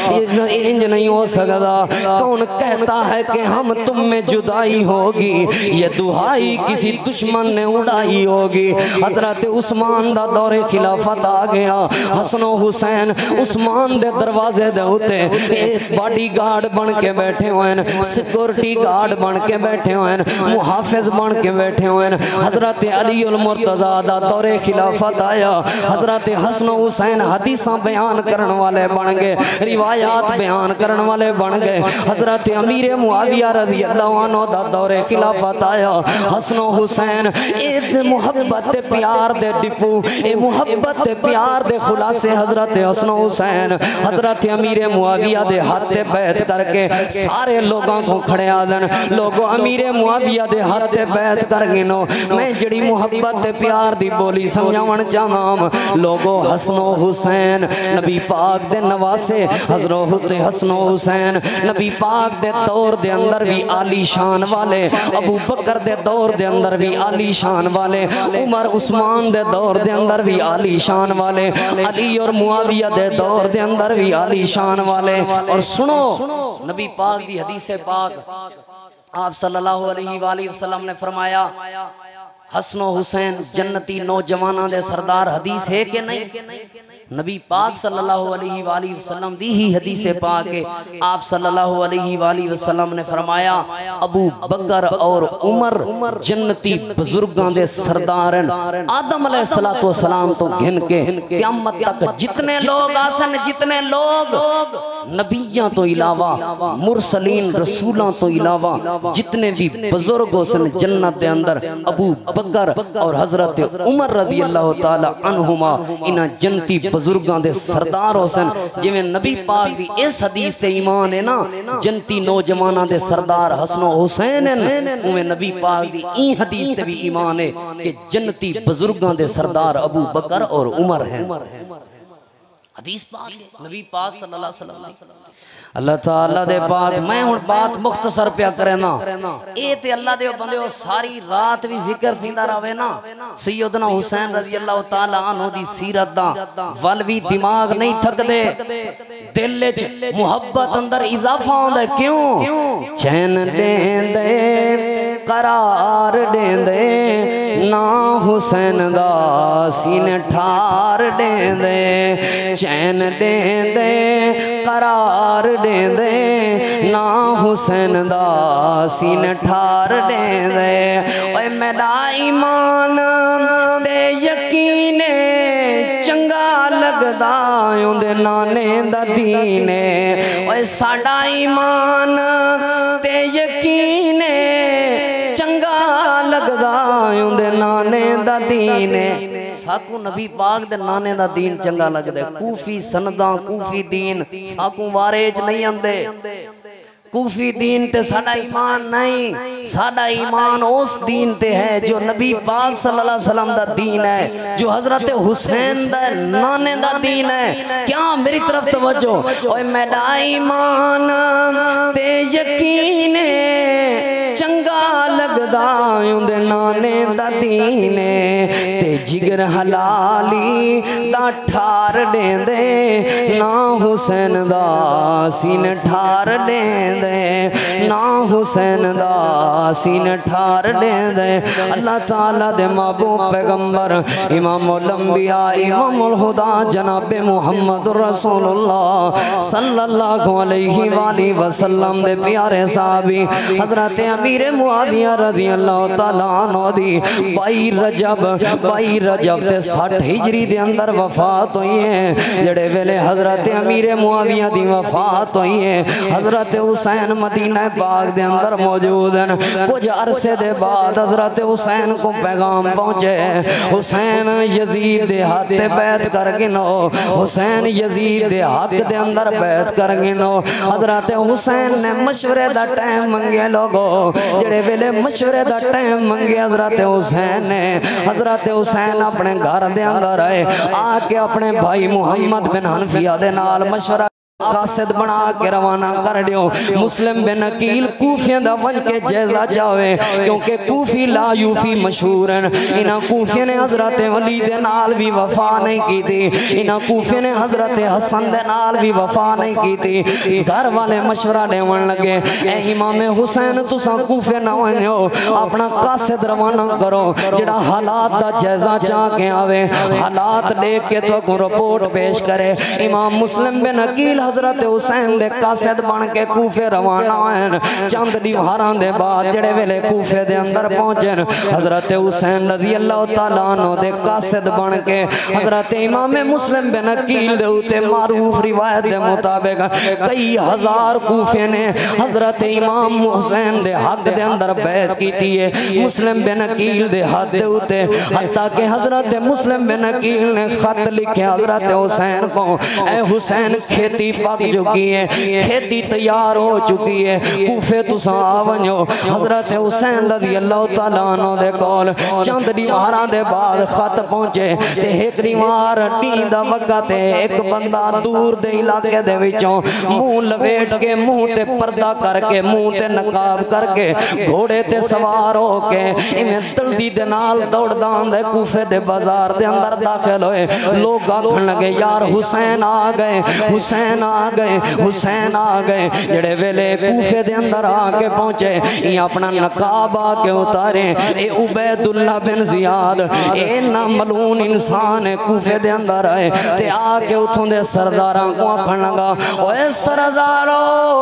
इंज नहीं हो सकदा। कौन कहता है कि हम तुम में जुदाई होगी ये दुहाई किसी दुश्मन ने उड़ाई होगी। हजरत उस्मान दा दौरे खिलाफत आ गया। हसनो हुसैन उस्मान दे दरवाजे दे उत्ते बॉडी गार्ड बन के बैठे हुए हैं सिक्योरिटी गार्ड बन के बैठे हुए हैं मुहाफिज बन के बैठे हुए हैं। हजरत अली उल मुर्तज़ा दा दौरे खिलाफत आया। हजरत हसन हुसैन हदीसां बयान करने वाले बन गए रिवायात बयान करने वाले बन गए। हजरत अमीर मुआविया रज़ी अल्लाह अन्हु दा दौरे खिलाफत आया। हसन हुसैन ए मुहब्बत प्यार दे डिपू ए मुहब्बत प्यार दे खुलासे हजरत हसन हुसैन हजरत अमीर मुआविया दे हाथ बैत करके सारे लोगों को खड़े आदन लोगों अमीर मुआविया दे हाथ बैत कर गिनो। मैं जड़ी मुहब्बत प्यार दी बोली समझावन चाहां लोगों हसन हुसैन नबी पाक दे नवासे हजरत हसन हुसैन नबी पाक दे दौर दे अंदर भी आली शान वाले अबू बकर दे दौर दे अंदर भी आली शान वाले उमर उस्मान दे दौर दे अंदर भी आली शान वाले अली और मुआविया दे दौर दे अंदर भी आली शान वाले। और सुनो नबी पाक दी हदीस पाक आप सल्लल्लाहु अलैहि वसल्लम ने फरमाया हसनो हुसैन जन्नती नौजवाना दे सरदार। हदीस है कि नहीं? नबी पाक सल्लल्लाहु अलैहि वसल्लम दी ही हदीस पाक है। आप सल्लल्लाहु अलैहि वसल्लम ने फरमाया अबू बकर और उमर जन्नती बुजुर्गां दे सरदार हैं। आदम अलैहिस्सलातु वस्सलाम तो घिन के क़यामत तक जितने लोग आसन जितने लोग नबियां तो इलावा मुरसलीन रसूलां तो इलावा जितने भी बुजुर्ग हुसन जन्नत दे अंदर अबू बकर और हजरत उमर रज़ी अल्लाह तआला अन्हुमा इन्हां जन्नती बुजुर्गां दे सरदार हुसन। जिवें नबी पाक दी इस हदीस ते ईमान है ना जन्नती नौजवानां दे सरदार हसनो हुसैन हैं उवें नबी पाक दी ई हदीस ते भी ईमान है कि जन्नती बुजुर्गां दे सरदार अबू बकर और उमर हैं। हदीस पाक नबी पाक सल्लल्लाहु अलैहि वसल्लम अल्लाह ताला दे पाक। मैं हुण बात मुख्तसर पिया करना ए ते अल्लाह दे बंदे सारी रात भी जिक्र थींदा रहे ना सैयदना हुसैन रज़ी अल्लाह ताला अन्हु दी सीरत दा वल भी दिमाग नहीं थकदे दिल च मुहब्बत अंदर इजाफा होंदा। क्यों चैन देंदे करार देंदे ना हुसैन दा सीने ठार देंदे चैन देंदे करार देंदे ना हुसैन दा सीने ठार देंदे। ओए मेरा ईमान दे यकीने चंगा लगदा उंदे नाने दा दीने। ओए साडा ईमान ते यकीने चंगा लगदा उंदे नाने दा दीने। साकू नबी पाक दे नाने दा दीन चंगा लगदा। कूफी सनदा कूफी दीन साकू वारे च नहीं आंदे। कूफी दीन ते साडा ईमान नहीं। साडा ईमान उस दीन ते है जो नबी पाक सल्लल्लाहु अलैहि वसल्लम दा दीन है जो हजरत हुसैन दा नाने दा दीन है। क्या मेरी तरफ तवज्जो। ओए मेरा ईमान ते यकीने चंगा लगदा उंदे नाने दा दीन ते जिगर हलाली दा ठार देंदे ना हुसैन दा सीने ठार देंदे ना हुसैन दा सीने ठार दे दे। अल्लाह ताला दे महबूब पैगंबर इमामुल अंबिया इमामुल हुदा जनाब मुहम्मद रसूलुल्लाह सल्लल्लाहु अलैहि वसल्लम दे प्यारे साहबी हजरत अमीर मुआविया रज़ी अल्लाह ताला अन्हु दी 22 रजब ते 60 हिजरी दे अंदर वफात हुई है। जेड़े वेले हजरत अमीर मुआविया दी वफात हुई है हजरत हुसैन मदीना पाक दे अंदर मौजूद हैं। कुछ अरसे दे बाद हजरत हुसैन को पैगाम पहुंचे, हुसैन यजीद दे हाथ ते बैत कर गिनो, हुसैन यजीद दे हक दे अंदर बैत कर गिनो। हजरत हुसैन ने मशवरे दा टाइम मंगे लोगो, जेड़े वेले मशवरे दा टाइम मंगे हजरत हुसैन ने, हजरत हुसैन अपने घर दे अंदर आए, आके अपने भाई मुहम्मद बिन हनफिया दे नाल मशवरा कासिद बना के रवाना कर दियो। मुस्लिम बिन अकील कूफिया दा वन के जायजा जावे, क्योंकि कूफी ला यूफी मशहूर हैं। इन्हां कूफिया ने हजरत अली दे नाल भी वफा नहीं की थी, इन्हां कूफिया ने हजरत हसन दे नाल भी वफा नहीं की थी। घर वाले मशवरा देवन लगे, ए इमाम हुसैन तुसा कूफे ना वनो, अपना कासिद रवाना करो जेड़ा हालात दा जायजा चा के आवे, हालात देख के तो रिपोर्ट पेश करे। इमाम मुस्लिम बिन अकील हजरत हुसैन दे कासिद बन के कूफे रवाना हैं। चंद दीवारां दे बाद जेड़े वेले कूफे दे अंदर पहुंचे हजरत हुसैन रज़ी अल्लाह तआला अन्हु दे कासिद बन के हजरत इमाम मुस्लिम बिन अकील दे उते मारूफ रिवायत दे मुताबिक कई हजार कूफे ने हजरत इमाम हुसैन दे हक दे अंदर बैत कीती है मुस्लिम बिन अकील दे हाथ दे उते, हत्ता कि हजरत मुस्लिम बिन अकील ने खत लिखे हजरत हुसैन को, ए हुसैन खेती पक चुकी है, खेती तैयार हो चुकी है, कूफे तुसा आ वनो। हजरत हुसैन रज़ी अल्लाह तआला अन्हु दे कोल चंद दीवारां दे बाद खत पहुंचे ते एक दीवार नींद दा वक्त ते एक बंदा दूर दे इलाके दे विचों मुंह लपेट के मुंह ते पर्दा करके मुंह ते नकाब करके घोड़े ते सवार हो के इवें जल्दी दे नाल दौड़दा आंदे कूफे दे बाजार दे अंदर दाखिल होए। लोग आखण लगे यार हुसैन आ गए, हुसैन आ गए, हुसैन आ गए। जेड़े वेले कूफे दे अंदर आके पहुंचे ये अपना नकाब आके उतारे, ए उबैदुल्लाह बिन जियाद ए ना मलून इंसान है कूफे दे अंदर आए ते आके उथों दे सरदारां को आखण लगा, ओए सरदारो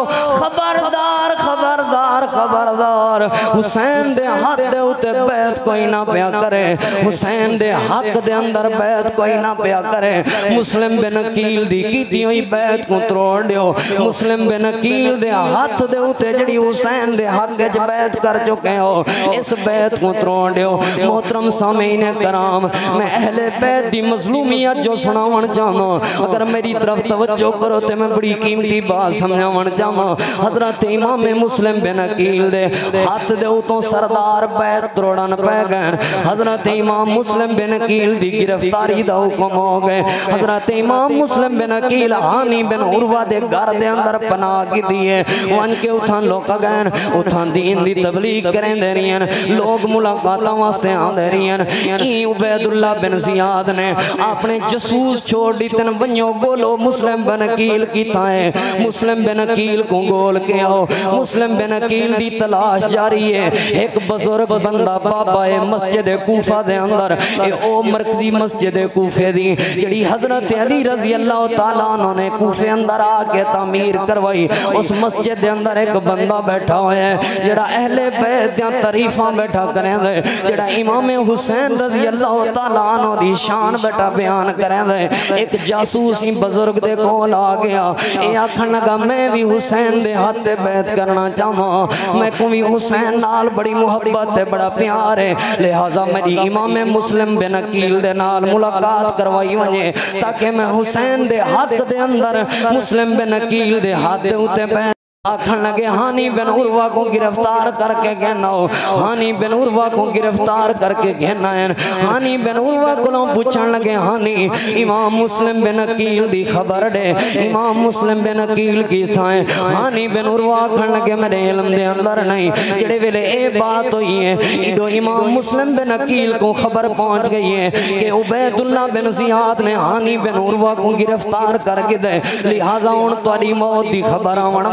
खबरदार खबरदार खबरदार, हुसैन दे हाथ दे उते बैत कोई ना पिया करे, हुसैन दे हक दे अंदर बैत कोई ना पिया करे। मुस्लिम बिन अकील दी कीती हुई बैत को तोड़ दियो, मुस्लिम बिन अकील दे हाथ दे उते जड़ी हुसैन दे हक च बैत कर चुके हो इस बैत को तोड़ दियो। मोहतरम सामीन कराम, मैं अहले बैत दी मजलूमियत जो सुनावन चाहना, अगर मेरी तरफ तवज्जो करो तो मैं बड़ी कीमती बात समझावन चाहना। हजरत इमाम मुस्लिम बिन अकील दे हाथ दे उतों सरदार बैत तोड़न पै गए। हजरत इमाम मुस्लिम बिन अकील दी गिरफ्तारी दा हुक्म हो गए। हजरत इमाम मुस्लिम बिन अकील हानी बिन उरवा दे घर दे अंदर पनाह की दिए वन के उठां लोग गए, उठां दीन दी तबलीग करेंदे रहियन, लोग मुलाकातां वास्ते आंदे रहियन। ई उबैदुल्लाह बिन जियाद ने अपने जसूस छोड़ दितन, वन्यो बोलो मुस्लिम बिन अकील कीता है, मुस्लिम बिन अकील को गोल के आओ। मुस्लिम बिन अकील दी तलाश जारी है। एक बुजुर्ग बंदा बाबा है मस्जिद कूफा दे अंदर, ए ओ मरकजी मस्जिद कूफे दी जेड़ी हजरत अली रज़ी अल्लाह तआला अन्हु ने कूफे अंदर आके तामीर करवाई, उस मस्जिद दे अंदर एक बंदा बैठा हुआ है जेड़ा अहले बैत दी तारीफां बैठा करेंदा है, जेड़ा इमाम हुसैन रज़ी अल्लाह तआला अन्हु दी शान बैठा बयान करेंदा है। एक जासूस ही बुजुर्ग दे कोल आ गया, ए आखन लगा मैं भी हुसैन दे हाथ ते बैत करना चाहना, मैं को भी हुसैन नाल बड़ी मुहब्बत है, बड़ा प्यार है, लिहाजा मेरी इमाम मुस्लिम बिन अकील दे नाल मुलाकात करवाई वने ताकि मैं हुसैन दे हाथ दे अंदर मुस्लिम बिन अकील दे हाथ दे उते पै आखन लगे हानी बिन उरवा को गिरफ्तार करके कहना हो, हानी बिन उरवा को गिरफ्तार करके कहना है। हानी बिन उरवा को पूछन लगे हानी इमाम मुस्लिम बिन अकील दी खबर दे, इमाम मुस्लिम बिन अकील की थाए। हानी बिन उरवा आखन लगे मेरे इल्म दे अंदर नहीं। जेड़े वेले ए बात हुई है इदो इमाम मुस्लिम बिन अकील को खबर पहुंच गई है कि उबैदुल्लाह बिन जियाद ने हानी बिन उरवा को गिरफ्तार करके दे, लिहाजा हुण तुहाडी मौत दी खबर आवन वाली है।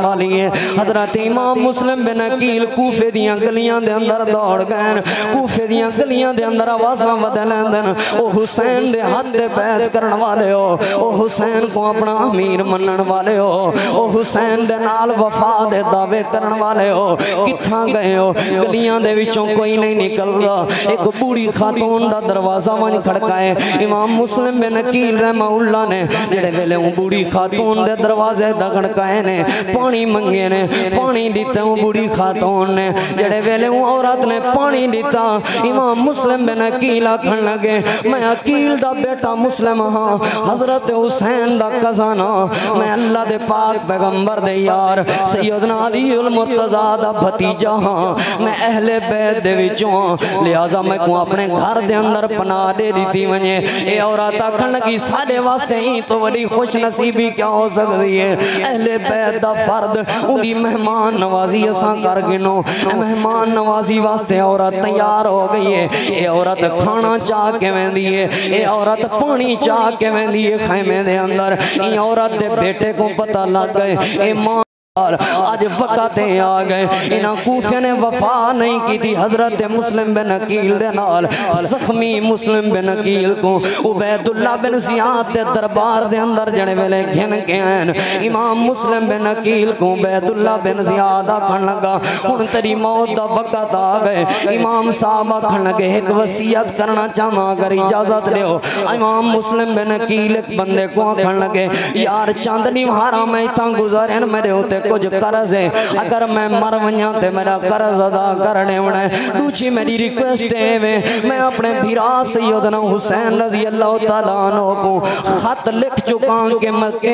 है। हजरत इमाम मुस्लिम बिन अकील कूफे दियां गलियां दे अंदर दौड़ गए। कूफे दियां गलियां दे अंदर आवाज़ां बदल लेंदन, ओ हुसैन दे हाथ ते बैत करन वाले हो, ओ हुसैन को अपना अमीर मनन वाले हो, ओ हुसैन दे नाल वफा दे दावे करन वाले हो, कित्थां गए हो? गलियां दे विचों कोई नहीं निकलदा। एक बूढ़ी खातून दा दरवाजा मन खड़काए। इमाम मुस्लिम बिन अकील रहमहुल्लाह ने जेड़े वेले बूढ़ी खातून दे दरवाजे दा खड़काए ने, पानी मंगे ने, पानी दिता बूढ़ी खातून ने। जेड़े वेले औरत ने पानी दिता, इमाम मुस्लिम बिन अकील आखन लगे मैं अकील दा बेटा मुस्लिम हाँ, हजरत हुसैन दा कज़न हाँ, मैं अल्लाह दे पाक पैगंबर दे यार सैयदना अली उल मुर्तज़ा दा भतीजा हाँ, मैं अहले बैत दे विचों हाँ, लिहाजा मैं को अपने घर दे अंदर पनाह दे दी वने। ए औरत आखन लगी साडे वास्ते ही तो बड़ी खुश नसीबी क्या हो सकती है? अहले बैत दा फर्द उनकी मेहमान नवाजी असां कर गिनो। मेहमान नवाजी वास्ते औरत तैयार हो गई है। ये औरत खाना चाह के वेंदी है, ये औरत पानी चाह के वेंदी है खैमे दे अंदर। ये औरत दे बेटे को पता लग गए ए मां आज वक़्ते आ गए। इन्हां कूफे ने वफा नहीं की थी हजरत मुस्लिम बिन अकील दे नाल। जख्मी मुस्लिम बिन अकील को उबैदुल्लाह बिन ज़ियाद दे दरबार दे अंदर जने वेले घिन के आन। इमाम मुस्लिम बिन अकील को उबैदुल्लाह बिन ज़ियाद आखन लगा हुण तेरी मौत दा वक़्त आ गए। इमाम साहब आखन लगे एक वसीयत करना चाहना अगर इजाजत दो। इमाम मुस्लिम बिन अकील एक बंदे को आखन लगे यार चांदनी हारा मैं इतना गुजारे मेरे होते कुछ कर्ज है, अगर मैं मर वजा तो मेरा कर्ज अदा करने होना है। दूसरी मेरी रिक्वेस्ट है मैं अपने भीरा सैयदना हुसैन रज़ी अल्लाह तआला अन्हु को खत लिख चुका कि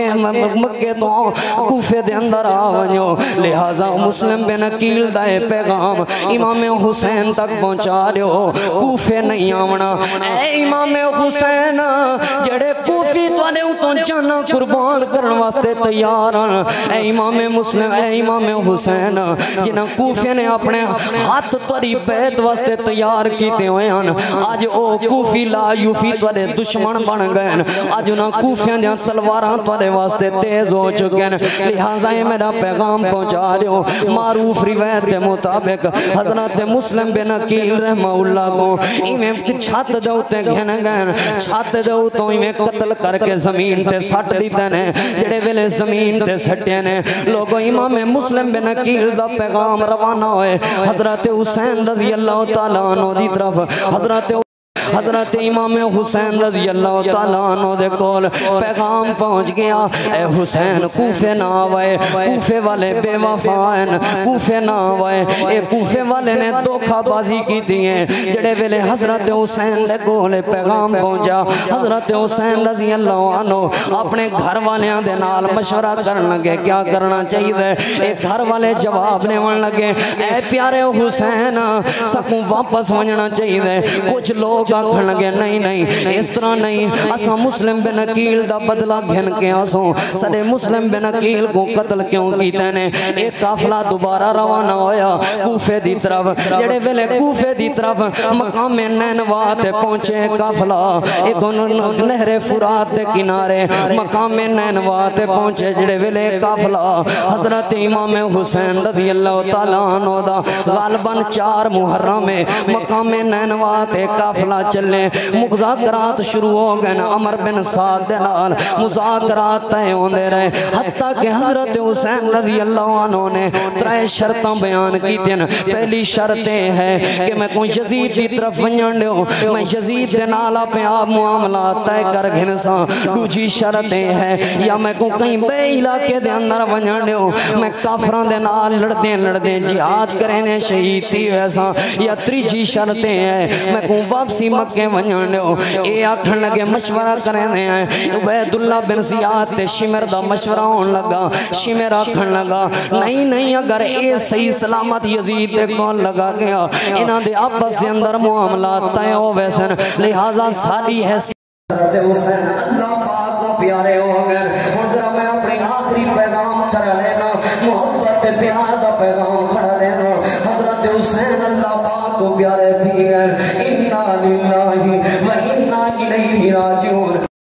मक्के तो कूफे दे अंदर आ वजो। लिहाजा मुस्लिम बिन अकील दा पैगाम इमाम हुसैन तक पहुँचा दो, कूफे नहीं आवना। ए इमाम हुसैन जेड़े कूफी तुहाडे उतों जाना कुर्बान करने वास्ते तैयार हैं। इमाम मुस्लिम इमाम हुसैन जिन्हें कूफे ने अपने हाथ तुहाडी बैत वास्ते तैयार किए हुए हैं। अज वो कूफी ला यूफी तुहाडे दुश्मन बन गए। अज उन्होंने कूफियां दी तलवारां तुहाडे वास्ते तेज हो चुके हैं। लिहाजा ये मेरा पैगाम पहुँचा दो। मारूफ रिवायत के मुताबिक हजरत मुस्लिम बिन अकील रहमहुल्लाह को इवें छत दे उत्ते घिन गए, छत दे उत्तों इवें कत्ल करके जमीन ते सट दिते ने। जेड़े वेले जमीन ते सट्टे ने लोगों इमाम मुस्लिम बिन अकील दा पैगाम रवाना होए हजरत हुसैन रज़ी अल्लाह तआला अन्हु दी तरफ। हजरत इमाम हुसैन रज़ी अल्लाह तआला अन्हु दे कोल पैगाम पहुँच गया। ए हुसैन कूफे ना आवे, कूफे वाले बेवफा हैं, कूफे ना आवे। ए कूफे वाले ने धोखाबाजी की थी है। जेड़े वेले हजरत हुसैन दे कोल पैगाम पहुँचा, हजरत हुसैन रज़ी अल्लाह अन्हु अपने घर वालियां दे नाल मशवरा करन लगे क्या करना चाहिए। ए घर वाले जवाब देवन लगे ए प्यारे हुसैन सकूं वापस वजना चाहिए। कुछ लोग आखन लगे नहीं नहीं इस तरह नहीं, असा मुस्लिम बिन अकील दा बदला घिन के आसो सारे मुस्लिम बिन अकील को कत्ल क्यों कीते ने। एक काफिला दोबारा रवाना होया कूफे दी तरफ। जेड़े वेले कूफे दी तरफ मकाम नैनवा ते पहुंचे काफिला, एक नहरे फुरात दे किनारे मकाम नैनवा ते पहुंचे। जेड़े वेले काफिला हजरत इमाम हुसैन रज़ी अल्लाह तआला अन्हु दा गालबन 4 मुहर्रम में मकाम नैनवा ते काफिला चले। मुज़ाकरात शुरू हो गए। अमर बिन साद दे नाल मुज़ाकरात तय होंदे रहे हत्ता कि हजरत हुसैन रज़ी अल्लाह अन्हु ने 3 शर्तां बयान कीतियां। पहली शर्त है कि मैं कोई यजीद की तरफ वंजण दो, मैं यजीद दे नाल अपने आप मुआमला तय कर घिनसा। दूसरी शर्त है या मैं को कहीं बे इलाके दे अंदर वंजण दो, मैं काफरां दे नाल लड़दे लड़दे जिहाद करने शहीद थी वैसा। या तीसरी शर्त है मैं को वापसी मक्के वंजण दो। ये आखन लगे मशवरा करने हैं। उबैदुल्लाह बिन ज़ियाद ते शिमर दा मशवरा होने लगा। शिमर आखन लगा नहीं नहीं अगर ये सही सलामत यजीद दे कोल लगा गया इन्हां दे आपस दे अंदर मुआमला तय हो वैसन। लिहाजा साडी हैसियत अल्लाह पाक को प्यारे हो गए। हुण जरा मैं अपनी आखिरी पैगाम कर लेना, मोहब्बत प्यार दा पैगाम कर लेना। हजरत हुसैन अल्लाह पाक को प्यारे थी गए। इन्ना लिल्लाहि व इन्ना इलैहि राजिऊन।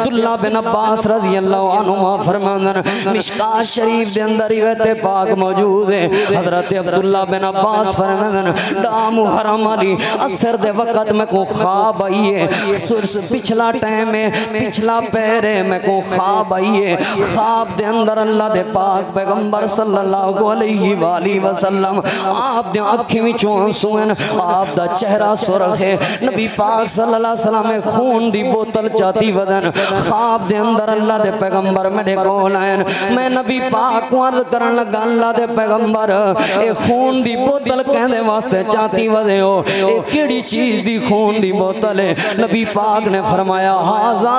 अब्दुल्ला बिन अब्बास रजी अल्लाह अन्हुमा फरमांदन मिशकात शरीफ दे अंदर रिवायत पाक मौजूद है हजरत अब्दुल्ला बिन अब्बास फरमांदन दामू हरम अली असर दे वक्त में को ख्वाब आई है सुरस पिछला टाइम है पिछला पैर है मैं को ख्वाब आई है ख्वाब दे अंदर अल्लाह दे पाक पैगंबर सल्लल्लाहु अलैहि वसल्लम आप दे अखी विचों आंसू हैं आप दा चेहरा सुरख है नबी पाक सल्लल्लाहु अलैहि वसल्लम खून दी बोतल चाती वदन ख्वाब दे अंदर अल्लाह दे पैगंबर मेरे कोल आए मैं नबी पाक को अर्ज करन लगा अल्लाह दे पैगंबर ए खून दी बोतल कहंदे वास्ते चाती वदे हो ए केड़ी चीज दी खून दी बोतल है नबी पाक ने फरमाया हाज़ा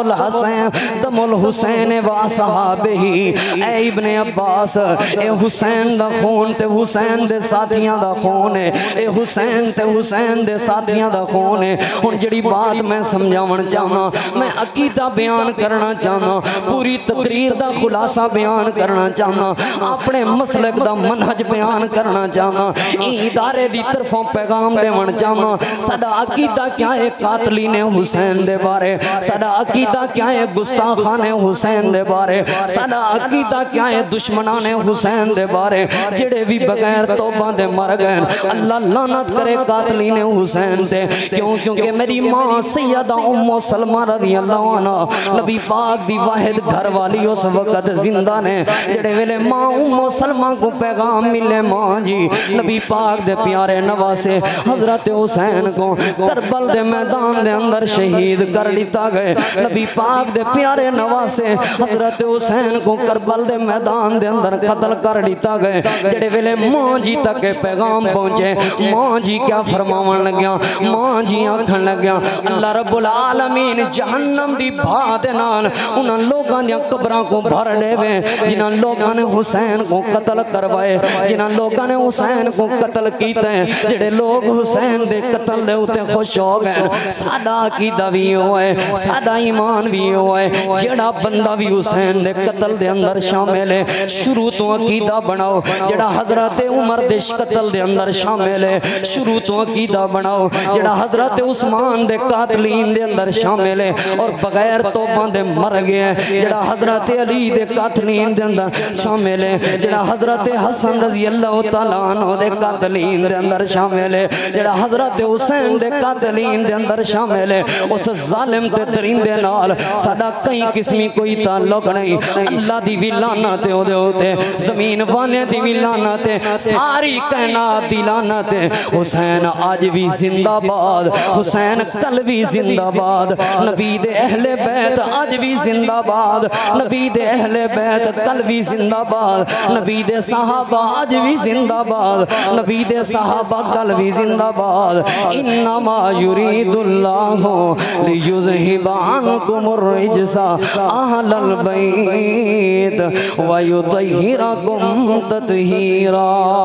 दमुल हुसैन व सहाबेही ए इब्ने अब्बास ए हुसैन दा खून ते हुसैन दे साथियां दा खून है ए हुसैन ते हुसैन दे साथियां दा खून है हुन जेड़ी बात मैं समझावन चाहना मैं अकीदा बयान करना चाहना पूरी तकरीर दा खुलासा बयान करना चाहना अपने मसलक दा मनहज बयान करना चाहना इदारे दी तरफों पैगाम देवन चाहना साडा अकीदा क्या है कातलीन हुसैन दे बारे साडा अकीदा क्या है गुस्ताखान हुसैन दे बारे साडा अकीदा क्या है दुश्मनान हुसैन दे बारे जेड़े भी बगैर तौबा दे मर गए अल्लाह लानत करे कातलीन हुसैन से क्यों क्योंकि मेरी मां सैयदा उम्मु सलमा रज़ी अल्लाह अन्हा नबी पाक दी वाहिद घर वाली उस वक्त जिंदा ने जेड़े वेले मां उम्मु सलमा को पैगाम मिले मां जी नबी पाक दे प्यारे नवासे हजरत हुसैन को करबल दे मैदान दे अंदर शहीद कर दिता गए नबी पाक दे प्यारे नवासे हजरत हुसैन को करबल दे मैदान दे अंदर कत्ल कर दिता गए जेड़े वेले मां जी तक पैगाम पहुंचे मां जी क्या फरमावन लग्या मां जी आखन लग्या अल्लाह रब्बुल आलमीन जहन्नम दी भा दे नाल उन्हां लोगां दी कब्रां को भर देवे जिन्हां लोगां ने हुसैन को कत्ल करवाए जिन्हां लोगां ने हुसैन को कत्ल कीते जेड़े लोग हुसैन दे कत्ल दे उते खुश हो गए साडा अकीदा भी होए साडा ईमान भी होए जेड़ा बंदा भी हुसैन दे कत्ल दे अंदर शामिल है शुरू तो अकीदा बनाओ जेड़ा हजरत उमर दे कत्ल दे अंदर शामिल है शुरू तो अकीदा बनाओ जेड़ा हजरत उस्मान दे कातलीन दे अंदर शामिल है और बगैर तौबा दे मर गया जेड़ा हजरत अली दे कातलीन दे अंदर शामिल है जेड़ा हजरत हसन रजी अल्लाह तआला अन्हु दे कातलीन दे अंदर शामिल है जेड़ा हजरत हुसैन दे कातलीन दे अंदर शामिल है उस जालिम ते दरिंदे नाल साडा कई किस्मी कोई ताल्लुक नहीं अल्लाह दी भी लानत है ओदे उते जमीन वाले दी भी लानत है सारी कायनात दी लानत है हुसैन आज भी जिंदाबाद हुसैन कल भी जिंदाबाद नबी दे अहले बैत आज भी जिंदाबाद नबी दे अहले बैत कल भी जिंदाबाद नबी दे सहाबा आज भी जिंदाबाद नबी दे सहाबा कल भी जिंदाबाद इन्नमा युरीदुल्लाहु लियुज़हिबा अन्कुमुर रिजसा अहलल बैत व युतहिरकुम तत्हीरा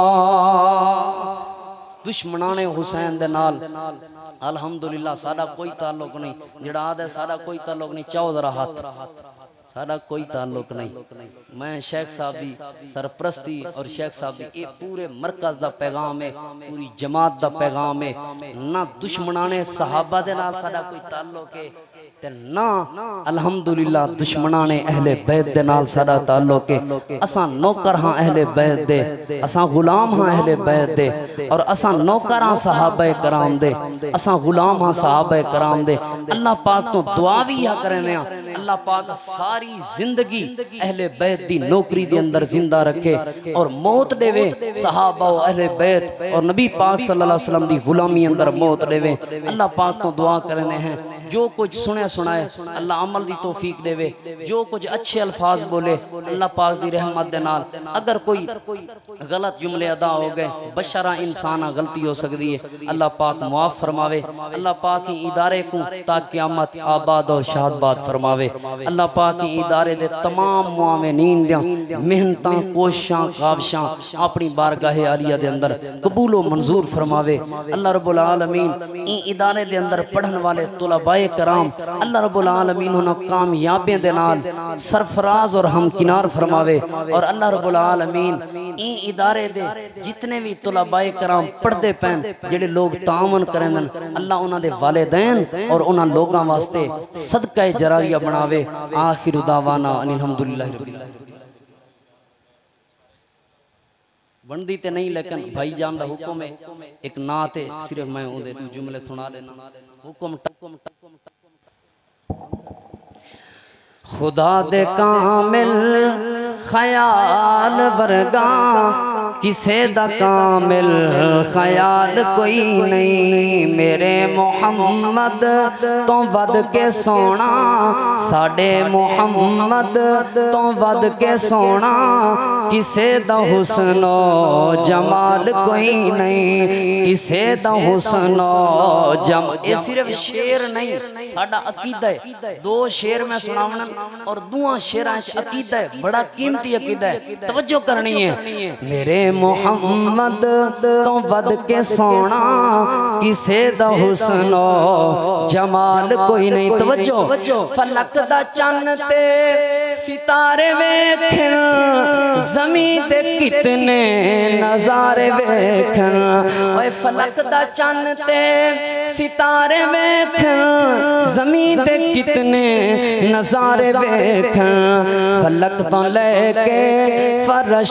दुश्मनाने हुसैन दे नाल अल्हम्दुलिल्लाह साडा कोई ताल्लुक नहीं जेड़ा आदे साडा कोई ताल्लुक नहीं चाहो जरा हाथ साडा कोई ताल्लुक नहीं मैं शेख साहब दी सरप्रस्ती और शेख साहब दी ये पूरे मरकज दा पैगाम है पूरी जमात दा पैगाम है ना दुश्मनाने सहाबा दे नाल साडा कोई ताल्लुक है ते ना अल्हम्दुलिल्लाह दुश्मनाने अहले बैत दे नाल साडा ताल्लुक है असां नौकर हां अहले बैत दे असां गुलाम हां अहले बैत दे और असां नौकर हां सहाबा कराम दे असां गुलाम हां सहाबा कराम दे अल्लाह पाक तो दुआ भी या करने अल्लाह पाक सारी जिंदगी अहले बैत दी नौकरी दे अंदर जिंदा रखे और मौत देवे सहाबा और अहले बैत और नबी पाक सल्लल्लाहु अलैहि वसल्लम दी गुलामी अंदर मौत देवे अल्लाह पाक तो दुआ करने हैं जो कुछ सुने सुनाए अल्लाह अमल दी तौफीक देवे जो कुछ अच्छे अल्फाज बोले अल्लाह पाक दी रहमत दे नाल अगर कोई गलत जुमले अदा हो गए बशरा इंसान गलती हो सकती है अल्लाह पाक मुआफ फरमावे अल्लाह पाक ही इदारे को ताकि क़यामत आबाद और शादबाद फरमावे अल्लाह पाक ही इदारे दे तमाम मुआविनीन दियां मेहनतां कोशिशां काविशां अपनी बारगाह आलिया दे अंदर कबूल व मंजूर फरमावे अल्लाह रब्बुल आलमीन ई इदारे दे अंदर पढ़न वाले तुलबा तलबाए कराम अल्लाह रब्बुल आलमीन उन्होंने कामयाबियां दे नाल सरफराज और हमकिनार फरमावे। और अल्लाह रब्बुल आलमीन ई इदारे दे जितने भी तलबाए कराम पढ़ते पैन जेडे लोग तावन करेंदन अल्लाह उन्हां दे वालिदैन और उन्हां लोगां वास्ते सदका जरारिया बनावे। आखिर दावाना अल्हम्दुलिल्लाह रब्बिल आलमीन। बनती तो नहीं लेकिन भाई जान दा हुक्म है एक नात है सिर्फ मैं उहदे जुमले सुना देना। हुक्म खुदा दे कामिल ख्याल वर्गा किसे दा कामिल ख्याल कोई नहीं। मेरे मुहम्मद तो वध के सोना साडे मुहम्मद तो वध के सोना किसे दा हुस्नो जमाल कोई नहीं। किसे दा हुस्नो ये सिर्फ शेर नहीं साडा अकीदा है। दो शेर मैं सुनावना और दुआ शेरां अकीदा है बड़ा कीमती अकीदा है तवज्जो करनी है। मेरे मुहम्मद तो वध के सोना किसे दा हुस्नो जमाल कोई नहीं। तवज्जो फलक दा चन्न ते सितारे वेखन ज़मीन ते कितने नज़ारे वेखन। ओए फलक दा चन्न ते सितारे वेखन ज़मीन ते कितने नज़ारे वेखन। फलक तो लेके फरश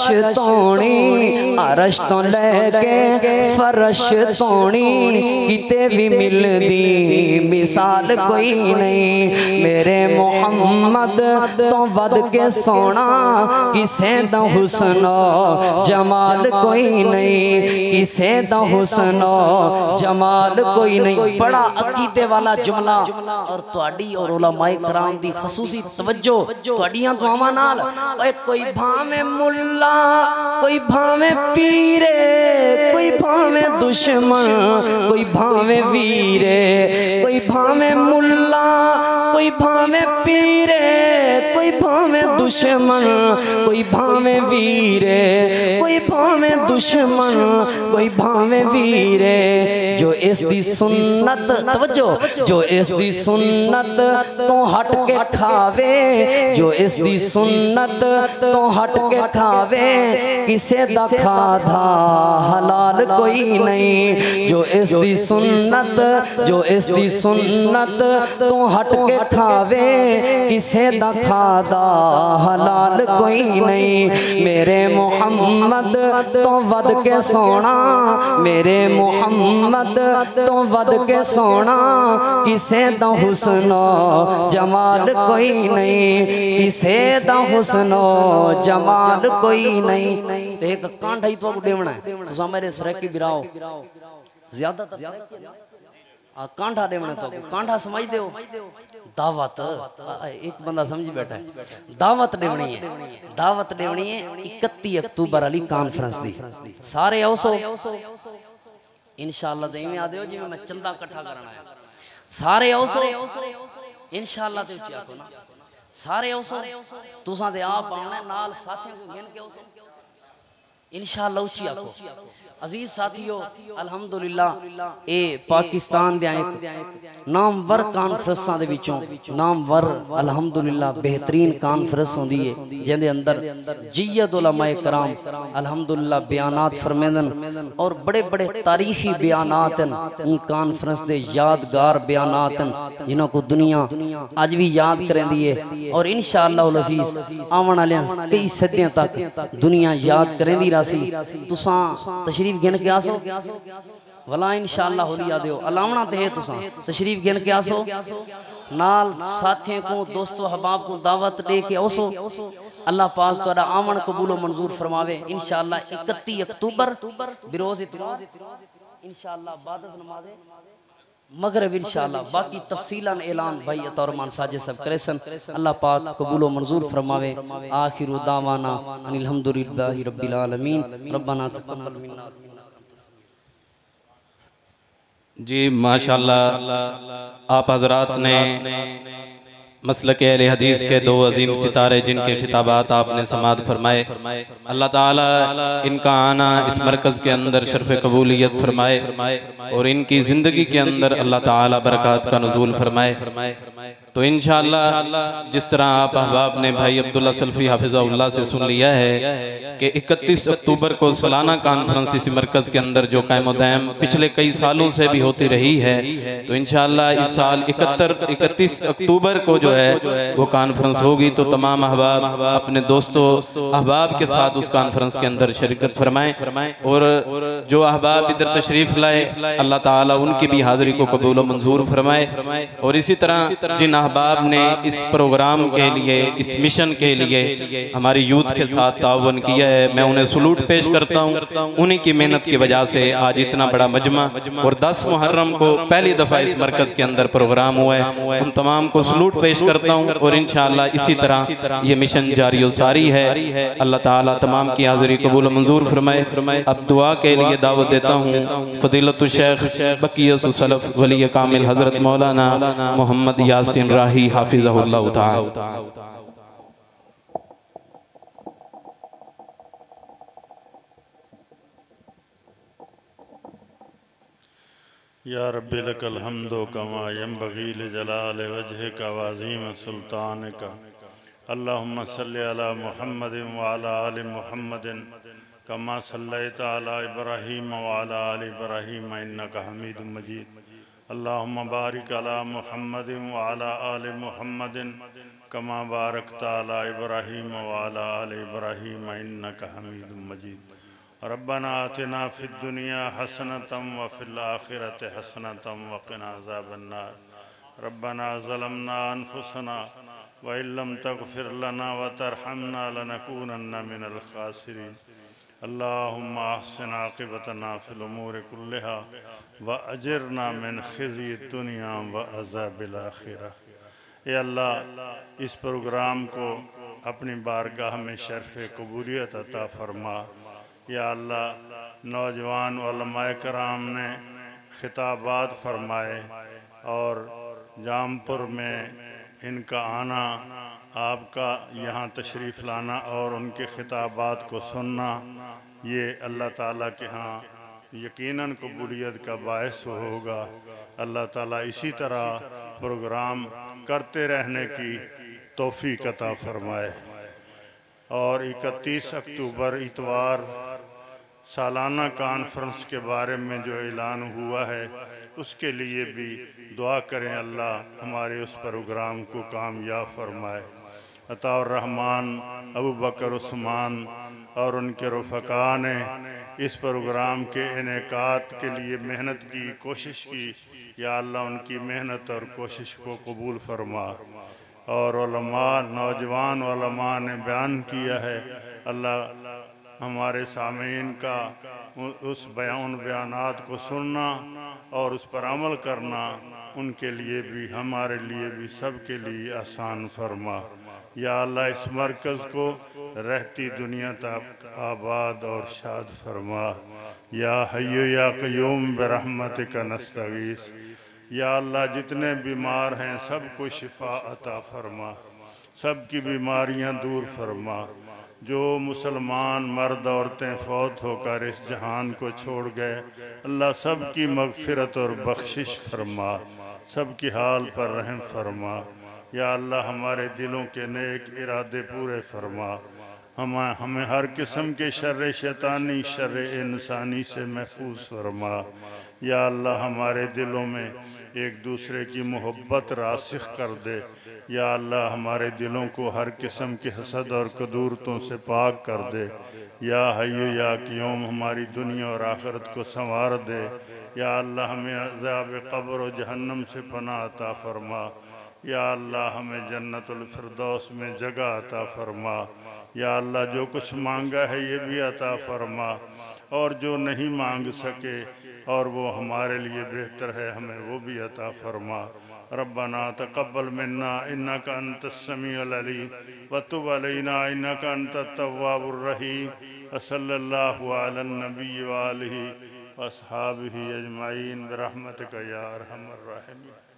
तोणी अरश तो लेके फरश तोणी किते भी मिलदी मिसाल कोई नहीं। मेरे मुहम्मद तो वध के सोना किसे दा हुस्नो जमाल कोई नहीं। किसे दा हुस्नो जमाल कोई नहीं। बड़ा अकीदे वाला जुमला और तुहाडी और उलमाए कराम दी खसूसी तवज्जो तुहाडियां दुआवां नाल। ओए कोई भावे मुल्ला कोई भावे पीरे कोई भावे दुश्मन कोई भावे वीरे कोई भावे मुल्ला कोई भावे पीरे कोई भावे दुश्मन कोई भावे वीरे कोई भावे दुश्मन कोई भावे वीरे। जो इस दी सुन्नत तवज्जो जो इस दी सुन्नत तो हट के खावे जो इस दी सुन्नत तो हट के खावे किसे दा खाधा हलाल कोई नहीं। जो इस दी सुन्नत जो इस दी सुन्नत तो हट के खावे किसे दा खाधा हलाल कोई नहीं। मेरे मुहम्मद तो वध के सोना मेरे मुहम्मद तो वध के सोना किसे दा हुस्नो जमाल कोई नहीं। किसे दा हुस्नो जमाल कोई नहीं। तो एक कांठा ही तो देवना है तुसा मेरे सरकी बिराओ ज्यादा कांठा देवना तो कांठा समझ दो दावत एक बंदा समझी बैठा है दावत देवनी है। दावत देवनी है 31 अक्तूबर वाली कॉन्फ्रेंस दी सारे आओ सो इंशाअल्लाह। तो इवें आदे हो जिवें मैं चंदा इकट्ठा करना है सारे आओ सो इंशाअल्लाह। ते उच्ची आखो ना सारे आओ सो तुसां दे आप आना नाल साथियों को गिन के आओ सो इंशाअल्लाह उच्ची आखो। अजीज साथियों अल्हम्दुलिल्लाह ए पाकिस्तान दे एक नामवर कॉन्फ्रेंसां दे विचों नामवर अल्हम्दुलिल्लाह बेहतरीन कॉन्फ्रेंस होंदी है जिंदे अंदर जियद उलमाए कराम अल्हम्दुलिल्लाह बयानात फरमांदन और बड़े बड़े तारीखी बयानात हैं। ई कॉन्फ्रेंस दे यादगार बयानात हैं जिन्हां को दुनिया अज भी याद करदी है और इंशाअल्लाह उल अजीज आवन वाले कई सदियां तक दुनिया याद करदी रासी। तुसां तशरीफ गिन के आसो वला इंशाअल्लाह होली याद हो अलावना ते है तुसां तशरीफ गिन के आसो नाल साथियों को दोस्तों हबाब को दावत दे के आसो। अल्लाह पाक तुहाडा आमन कबूलो मंजूर फरमावे इंशाअल्लाह। 31 अक्तूबर बिरोज इतवार इंशाअल्लाह बाद नमाज़े मगरिब इंशाअल्लाह। बाकी तफसीलन ऐलान भाई अतौरमान साजे सब करेसन। अल्लाह पाक कबूलो मंजूर फरमावे। आखिरु दावाना अनिल हम्दुलिल्लाहि रब्बिल आलमीन रब्बना तक़ब्बल मिन्ना। जी माशाल्लाह आप हजरात ने मसलक अहले हदीस के दो अजीम सितारे जिनके खिताबात आपने समाअत फरमाए, अल्लाह ताला इनका आना इस मरकज़ के अंदर शर्फ़ कबूलियत फरमाए और इनकी ज़िंदगी के अंदर अल्लाह ताला बरक़ात का नुज़ूल फरमाए। तो इंशाअल्लाह जिस तरह आप अहबाब ने भाई अब्दुल्ला सल्फ़ी हाफ़िज़हुल्लाह से सुन लिया है कि 31 अक्टूबर को सालाना कॉन्फ्रेंस इसी मरकज़ के अंदर जो कायम दायम पिछले कई सालों से भी होती रही है, तो इंशाअल्लाह इस साल 31 अक्टूबर को जो है वो कॉन्फ्रेंस होगी। तो तमाम अहबाब अपने दोस्तों अहबाब के साथ उस कॉन्फ्रेंस के अंदर शिरकत फरमाएं और जो अहबाब इधर तशरीफ़ लाए अल्लाह ताला उनकी भी हाज़िरी को कबूल व मंजूर फरमाए। और इसी तरह जिन अहबाब ने इस प्रोग्राम के लिए, इस मिशन के लिए हमारी यूथ के साथ ताउन किया है, मैं उन्हें सलूट पेश करता हूँ। उन्हीं की मेहनत की वजह से आज इतना बड़ा मजमा और 10 मुहर्रम को पहली दफ़ा इस मरकज़ के अंदर प्रोग्राम हुआ है। उन तमाम को सलूट पेश करता हूँ और इंशाअल्लाह इसी तरह ये मिशन जारी व सारी है। अल्लाह ताला तमाम की हाज़िरी कबूल मंजूर फरमाए। अब दुआ के लिए दावत देता हूँ फ़ज़ीलतुल शेख बक़ियतुस सलफ़ वली कामिल हज़रत मौलाना मोहम्मद यासीन राही हाफ़िज़हुल्लाह ताला। या रब्बी लकल हम्दो कमा यंबग़ी लिजलाल वजहिका व अज़ीम सुल्तानिका। अल्लाहुम्मा सल्लि अला मुहम्मदिन व अला आलि मुहम्मदिन कमा सल्लैता अला इब्राहीम व अला आलि इब्राहीम इन्नका हमीदुम मजीद। अल्लाहुम्मा बारिक अला मुहम्मदिन व अला आलि मुहम्मदिन कमा बारकता अला इब्राहीम व अला आलि इब्राहीम इन्नका हमीदुम मजीद। रब्बना आतिना फिद दुनिया हसनतम व फिल आखिरति हसनतम व क़िना अज़ाबन्नार। रब्बना ज़लमना अनफुसना व इल्लम तग़फ़िर लना व तरहमना लनकूनन्ना मिनल ख़ासिरीन। अल्लाहुम्मा अहसिन आक़िबतना फ़िल उमूरि कुल्लिहा व अजिरना मिन ख़िज़्यि दुनिया व अज़ाबिल आखिरह। ए अल्लाह, इस प्रोग्राम को अपनी बारगाह में शर्फ़ कबूलियत अता फ़रमा। या अल्लाह, नौजवान उलमाए कराम ने खिताबात फरमाए और जामपुर में इनका आना, आपका यहाँ तशरीफ़ लाना और उनके खिताबात को सुनना, ये अल्लाह ताला के यहाँ यकीनन कबूलियत का बायस होगा। अल्लाह ताला इसी तरह प्रोग्राम करते रहने की तौफ़ीक़ अता फ़रमाए। और 31 अक्टूबर इतवार सालाना कॉन्फ्रेंस के बारे में जो ऐलान हुआ है उसके लिए भी दुआ करें, अल्लाह हमारे उस प्रोग्राम को कामयाब फरमाए। अताउर रहमान अबू बकर उस्मान और उनके रफ़क़ा ने इस प्रोग्राम के इनेकात के लिए मेहनत की, कोशिश की। या अल्लाह उनकी मेहनत और कोशिश को कबूल फरमा। और उलमा, नौजवान उलमा ने बयान किया है, अल्लाह हमारे सामीन का उस बयानात को सुनना और उस पर अमल करना उनके लिए भी, हमारे लिए भी, सब के लिए आसान फरमा। या अल्लाह इस मरकज़ को रहती दुनिया तक आबाद और शाद फरमा। या हय्यु या क़य्यूम बिरहमतिका नस्तगीस। या अल्लाह जितने बीमार हैं सबको शिफा अता फरमा, सब की बीमारियां दूर फरमा। जो मुसलमान मर्द औरतें फौत होकर इस जहान को छोड़ गए, अल्लाह सब की मग़फ़िरत और बख्शिश फरमा, सब की हाल पर रहम फरमा। या अल्लाह हमारे दिलों के नेक इरादे पूरे फरमा। हमें हर किस्म के शर्र शैतानी, शर्र इंसानी से महफूज फरमा। या अल्लाह हमारे दिलों में एक दूसरे की मोहब्बत रासिख कर दे। या अल्लाह हमारे दिलों को हर किस्म के हसद और कदूरतों से पाक कर दे। या हय्यु या क़य्यूम हमारी दुनिया और आखिरत को संवार दे। या अल्लाह हमें अज़ाब क़ब्र और जहन्नम से पनाह अता फरमा। या अल्लाह हमें जन्नतुल फ़िरदौस में जगह अता फरमा। या अल्लाह जो कुछ मांगा है ये भी अता फरमा, और जो नहीं मांग सके और वो हमारे लिए बेहतर है, हमें वो भी अता फरमा। रब्बना तक़ब्बल मिन्ना इन्नका अंतस समीउल अलीम व तुब अलैना इन्नका अंतत तव्वाबुर रहीम। सल्लल्लाहु अला नबी व आलिहि व अस्हाबिहि अजमईन बिरहमतिका या अरहमर राहिमीन।